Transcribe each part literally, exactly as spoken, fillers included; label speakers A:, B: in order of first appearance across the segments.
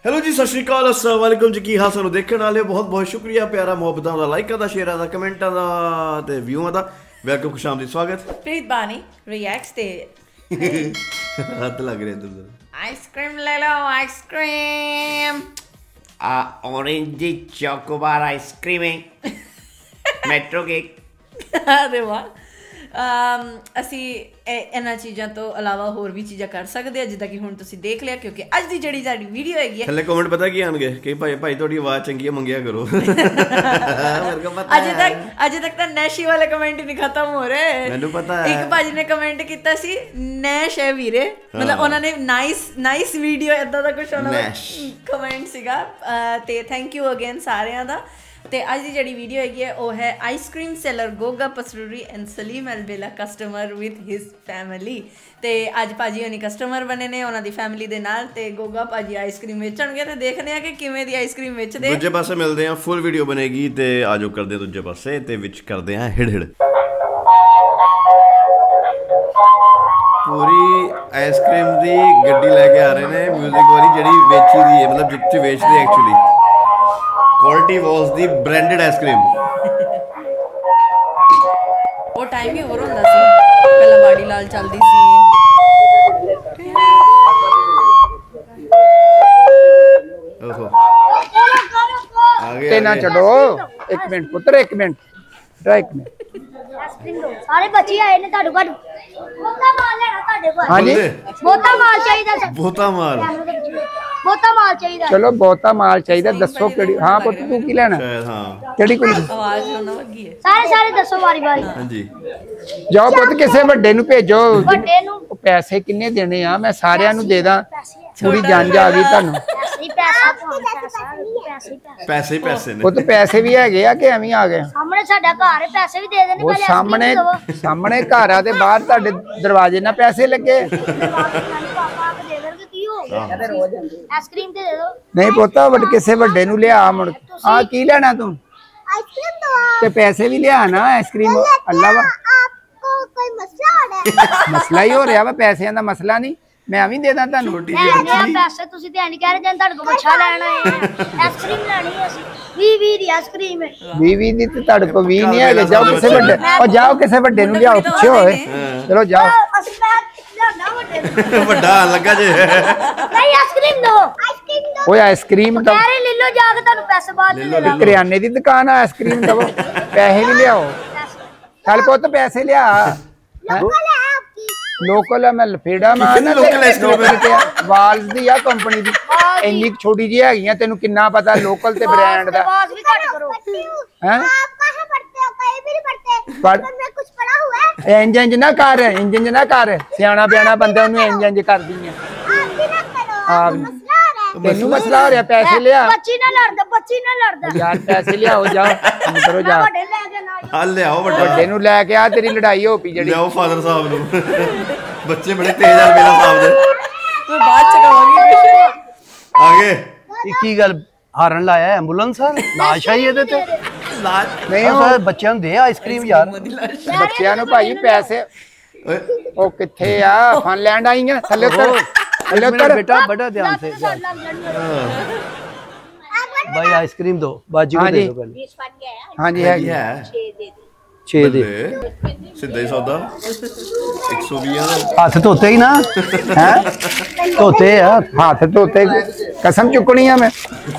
A: Hello जी, सत श्री अकाल, अस्सलाम वालेकुम जी। की हाल सानू देखने वाले बहुत बहुत शुक्रिया, प्यारा मुहब्बतां दा, लाइकां दा, शेयरां दा, कमेंटां दा ते व्यूआं दा। वेलकम, खुशामदीद, स्वागत।
B: प्रीत बानी रिएक्ट्स ते
A: हाथ लग रहे हैं इधर।
B: आइसक्रीम ले लो, आइसक्रीम।
C: आ ऑरेंज चॉकोबार आइसक्रीम है मेट्रो केक।
B: अरे वाह। ਅਸੀਂ ਇਹਨਾਂ ਚੀਜ਼ਾਂ ਤੋਂ ਇਲਾਵਾ ਹੋਰ ਵੀ ਚੀਜ਼ਾਂ ਕਰ ਸਕਦੇ ਆ, ਜਿੱਦਾਂ ਕਿ ਹੁਣ ਤੁਸੀਂ ਦੇਖ ਲਿਆ, ਕਿਉਂਕਿ ਅੱਜ ਦੀ ਜਿਹੜੀ ਸਾਡੀ ਵੀਡੀਓ ਹੈਗੀ ਹੈ,
A: ਥੱਲੇ ਕਮੈਂਟ ਪਤਾ ਕੀ ਆਣਗੇ ਕਿ ਭਾਈ ਭਾਈ ਤੁਹਾਡੀ ਆਵਾਜ਼ ਚੰਗੀ ਹੈ, ਮੰਗਿਆ ਕਰੋ।
B: ਅਜੇ ਤੱਕ ਅਜੇ ਤੱਕ ਤਾਂ ਨੈਸ਼ੀ ਵਾਲੇ ਕਮੈਂਟ ਨਹੀਂ ਖਤਮ ਹੋ ਰਹੇ।
A: ਮੈਨੂੰ ਪਤਾ ਹੈ।
B: ਇੱਕ ਭਾਜੀ ਨੇ ਕਮੈਂਟ ਕੀਤਾ ਸੀ ਨੈਸ਼ ਹੈ ਵੀਰੇ, ਮਤਲਬ ਉਹਨਾਂ ਨੇ ਨਾਈਸ ਨਾਈਸ ਵੀਡੀਓ ਏਦਾਂ ਦਾ ਕੁਝ ਉਹਨਾਂ ਦਾ ਕਮੈਂਟ ਸੀਗਾ। ਤੇ ਥੈਂਕ ਯੂ ਅਗੇਨ ਸਾਰਿਆਂ ਦਾ। ਤੇ ਅੱਜ ਦੀ ਜਿਹੜੀ ਵੀਡੀਓ ਹੈਗੀ ਹੈ ਉਹ ਹੈ ice cream seller Goga Pasroori and Saleem Albela customer with his family. ਤੇ ਅੱਜ ਭਾਜੀ ਹੋਣੀ ਕਸਟਮਰ ਬਣੇ ਨੇ ਉਹਨਾਂ ਦੀ ਫੈਮਿਲੀ ਦੇ ਨਾਲ, ਤੇ ਗੋਗਾ ਭਾਜੀ ਆਈਸਕ੍ਰੀਮ ਵੇਚਣਗੇ ਤੇ ਦੇਖਦੇ ਆ ਕਿ ਕਿਵੇਂ ਦੀ ਆਈਸਕ੍ਰੀਮ ਵੇਚਦੇ।
A: ਦੂਜੇ ਪਾਸੇ ਮਿਲਦੇ ਆ, ਫੁੱਲ ਵੀਡੀਓ ਬਣੇਗੀ ਤੇ ਆਜੋ ਕਰਦੇ ਆ ਦੂਜੇ ਪਾਸੇ ਤੇ ਵਿੱਚ ਕਰਦੇ ਆ ਹਿੜ ਹਿੜ। ਪੂਰੀ ਆਈਸਕ੍ਰੀਮ ਦੀ ਗੱਡੀ ਲੈ ਕੇ ਆ ਰਹੇ ਨੇ, ਮਿਊਜ਼ਿਕ ਵਾਲੀ, ਜਿਹੜੀ ਵੇਚੀ ਦੀ ਹੈ, ਮਤਲਬ ਜਿੱਥੇ ਵੇਚਦੇ actually. Kwality was the branded ice cream.
B: वो टाइम ही और होंदा सी, पहला बाड़ी लाल चलदी सी।
A: ओहो
D: आगे ना छोड़ो, एक मिनट पुत्र, एक मिनट एक मिनट।
E: आइसक्रीम दो सारे बच्चे आए ने ताडू काडू बहुता माल लेना ताडे कोल।
D: हां जी,
E: बहुता माल चाहिए सा,
A: बहुता माल
E: बहुता माल चाहिए।
D: चलो बहुता माल चाहिए, दसो केड़ी। हां पुत्र तू की लेना?
A: शायद हां,
D: केड़ी कोई
B: आवाज होना लगी है।
E: सारे सारे दसो वारी वारी।
A: हां जी,
D: जाओ पुत्र किसे ਵੱਡੇ ਨੂੰ ਭੇਜੋ।
E: ਵੱਡੇ ਨੂੰ
D: ਪੈਸੇ ਕਿੰਨੇ ਦੇਣੇ ਆ? ਮੈਂ ਸਾਰਿਆਂ ਨੂੰ ਦੇ ਦਾਂ, ਪੂਰੀ ਜੰਜ ਆ ਗਈ ਤੁਹਾਨੂੰ।
E: ਪੈਸੇ ਪੈਸਾ ਪੈਸੇ
A: ਪੈਸੇ ਹੀ ਪੈਸੇ ਨੇ।
D: ਉਹ ਤਾਂ ਪੈਸੇ ਵੀ ਹੈਗੇ ਆ ਕਿ ਐਵੇਂ ਆ ਗਏ?
E: ਸਾਹਮਣੇ ਸਾਡਾ ਘਰ ਹੈ, ਪੈਸੇ ਵੀ ਦੇ ਦੇਣੇ।
D: ਉਹ ਸਾਹਮਣੇ ਸਾਹਮਣੇ ਘਰ ਆ ਤੇ ਬਾਹਰ ਤੁਹਾਡੇ ਦਰਵਾਜ਼ੇ ਨਾਲ ਪੈਸੇ ਲੱਗੇ।
E: ਪਾਪਾ ਆਪ ਦੇ ਦੇਣਗੇ, ਕੀ ਹੋ ਗਿਆ? ਆਈਸਕ੍ਰੀਮ ਤੇ ਦੇ ਦੋ।
D: ਨਹੀਂ ਪੁੱਤਾ, ਵੱਡ ਕਿਸੇ ਵੱਡੇ ਨੂੰ ਲਿਆ ਮੁੜ। ਆ ਕੀ ਲੈਣਾ ਤੂੰ?
E: आइसक्रीम दो
D: ਤੇ ਪੈਸੇ ਵੀ ਲਿਆ ਨਾ। ਆਈਸਕ੍ਰੀਮ ਅੱਲਾ ਵਾ।
E: आपको कोई मसला हो रहा है?
D: ਮਸਲਾ ਹੀ ਹੋ ਰਿਹਾ ਵਾ, ਪੈਸਿਆਂ ਦਾ ਮਸਲਾ ਨਹੀਂ। ਮੈਂ ਵੀ ਦੇ ਦਾਂ ਤੁਹਾਨੂੰ।
E: ਪੈਸੇ ਤੁਸੀਂ ਤੇ ਨਹੀਂ ਕਹਿ ਰਹੇ, ਜਨ ਤੁਹਾਡੇ ਕੋਲ ਬੱਚਾ ਲੈਣਾ ਹੈ, ਆਈਸਕ੍ਰੀਮ ਲੈਣੀ ਹੈ ਅਸੀਂ। ਵੀਹ ਵੀਹ ਦੀ ਆਈਸਕ੍ਰੀਮ ਹੈ।
D: ਵੀਹ ਵੀਹ ਦੀ ਤੇ ਤੁਹਾਡੇ ਕੋਲ ਵੀਹ ਨਹੀਂ ਹੈਗੇ। ਜਾਓ ਕਿਸੇ ਵੱਡੇ, ਉਹ ਜਾਓ ਕਿਸੇ ਵੱਡੇ ਨੂੰ ਲਿਆਓ, ਪਿੱਛੇ ਹੋਏ। ਚਲੋ ਜਾਓ।
E: ਅਸੀਂ ਮੈਂ ਲਿਆਉਣਾ ਵੱਡੇ ਨੂੰ।
A: ਵੱਡਾ ਲੱਗਾ ਜੇ।
E: ਨਹੀਂ ਆਈਸਕ੍ਰੀਮ ਦੋ, ਆਈਸਕ੍ਰੀਮ ਦੋ।
D: ਓਏ ਆਈਸਕ੍ਰੀਮ ਤਾਂ
E: ਕਹਿ ਰਹੇ ਲੈ ਲਓ ਜਾ ਕੇ, ਤੁਹਾਨੂੰ ਪੈਸੇ ਬਾਅਦ ਦੇ ਦੇ ਦਾਂਗੇ।
D: ਕਰਿਆਨੇ ਦੀ ਦੁਕਾਨ ਆ, ਆਈਸਕ੍ਰੀਮ ਦਵੋ, ਪੈਸੇ ਵੀ ਲਿਆਓ। ਚੱਲ ਪੁੱਤ ਪੈਸੇ ਲਿਆ। ਲੋਕਲ ਆ, ਮੈਂ ਲਫੇੜਾ ਮਾਰਨਾ।
A: ਲੋਕਲ ਆਈਸਕ੍ਰੀਮ
D: ਵਾਲਸ ਦੀ ਆ ਕੰਪਨੀ ਦੀ, ਇੰਨੀ ਛੋਟੀ ਜਿਹੀ ਹੈਗੀ ਆ, ਤੈਨੂੰ ਕਿੰਨਾ ਪਤਾ ਲੋਕਲ ਤੇ ਬ੍ਰਾਂਡ ਦਾ।
E: आवाज भी घट करो।
D: हैं
E: आप कहां पढ़ते हो? कहीं भी नहीं पढ़ते।
D: पढ़-
E: बचपन में कुछ पढ़ा हुआ है?
D: ਇੰਜ ਇੰਜ ਨਾ ਕਰ, ਇੰਜ ਇੰਜ ਨਾ ਕਰ। ਸਿਆਣਾ ਬਿਆਣਾ ਬੰਦਾ ਉਹਨੂੰ ਇੰਜ ਇੰਜ ਕਰਦੀ ਆ।
E: आप भी ना करो,
D: आप-
E: आपको मसला हो रहा है।
D: ਤੈਨੂੰ ਮਸਲਾ ਹੋ ਰਿਹਾ, ਪੈਸੇ ਲਿਆ।
E: बच्ची ना लड़दा, बच्ची ना लड़दा।
D: ਯਾਰ ਪੈਸੇ ਲਿਆਓ, ਜਾਓ ਕੰਮ ਕਰੋ, ਜਾ।
E: बड़े ले के ना
A: ਆ ਲਿਆਓ ਵੱਡਾ।
D: ਵੱਡੇ ਨੂੰ ਲੈ ਕੇ ਆ, ਤੇਰੀ ਲੜਾਈ ਹੋ ਪਈ ਜਿਹੜੀ।
A: ਲਿਆਓ ਫਾਦਰ ਸਾਹਿਬ ਨੂੰ। ਬੱਚੇ ਬੜੇ ਤੇਜ਼ ਆ ਮੇਰਾ ਸਾਹਿਬ ਦੇ।
B: मैं बाद च कहांगी।
A: ਆਗੇ
F: ਇਹ ਕੀ ਗੱਲ ਹਾਰਨ ਲਾਇਆ? ਐਂਬੂਲੈਂਸ ਆ, ਲਾਸ਼ ਆਈ ਇਹਦੇ ਤੇ।
D: ਨਹੀਂ
F: ਉਹ ਸਾਰੇ ਬੱਚਿਆਂ ਨੂੰ ਦੇ ਆਈਸਕ੍ਰੀਮ ਯਾਰ।
D: ਬੱਚਿਆਂ ਨੂੰ ਭਾਈ ਪੈਸੇ
A: ਓਏ
D: ਉਹ ਕਿੱਥੇ ਆ? ਫਨਲੈਂਡ ਆਈਆਂ, ਥੱਲੇ ਉਤਰ, ਥੱਲੇ
F: मेरा
D: ਉਤਰ।
F: बेटा बड़ा ध्यान से जा। भाई आइसक्रीम दो, बाजी को
D: हाँ
F: दे
D: जी।
F: दो पहले।
D: ਹਾਂਜੀ ਹੈਗੀ।
A: ਹੈ
F: छे दे।
A: ਸਿੱਧਾ ਹੀ ਸੌਦਾ ਇੱਕ ਸੌ ਵੀਹ।
F: हाथ धोते ही ना हैं? धोते यार।
D: ਹੱਥ ਧੋਤੇ ਕਸਮ ਚੁੱਕਣੀ ਆ ਮੈਂ।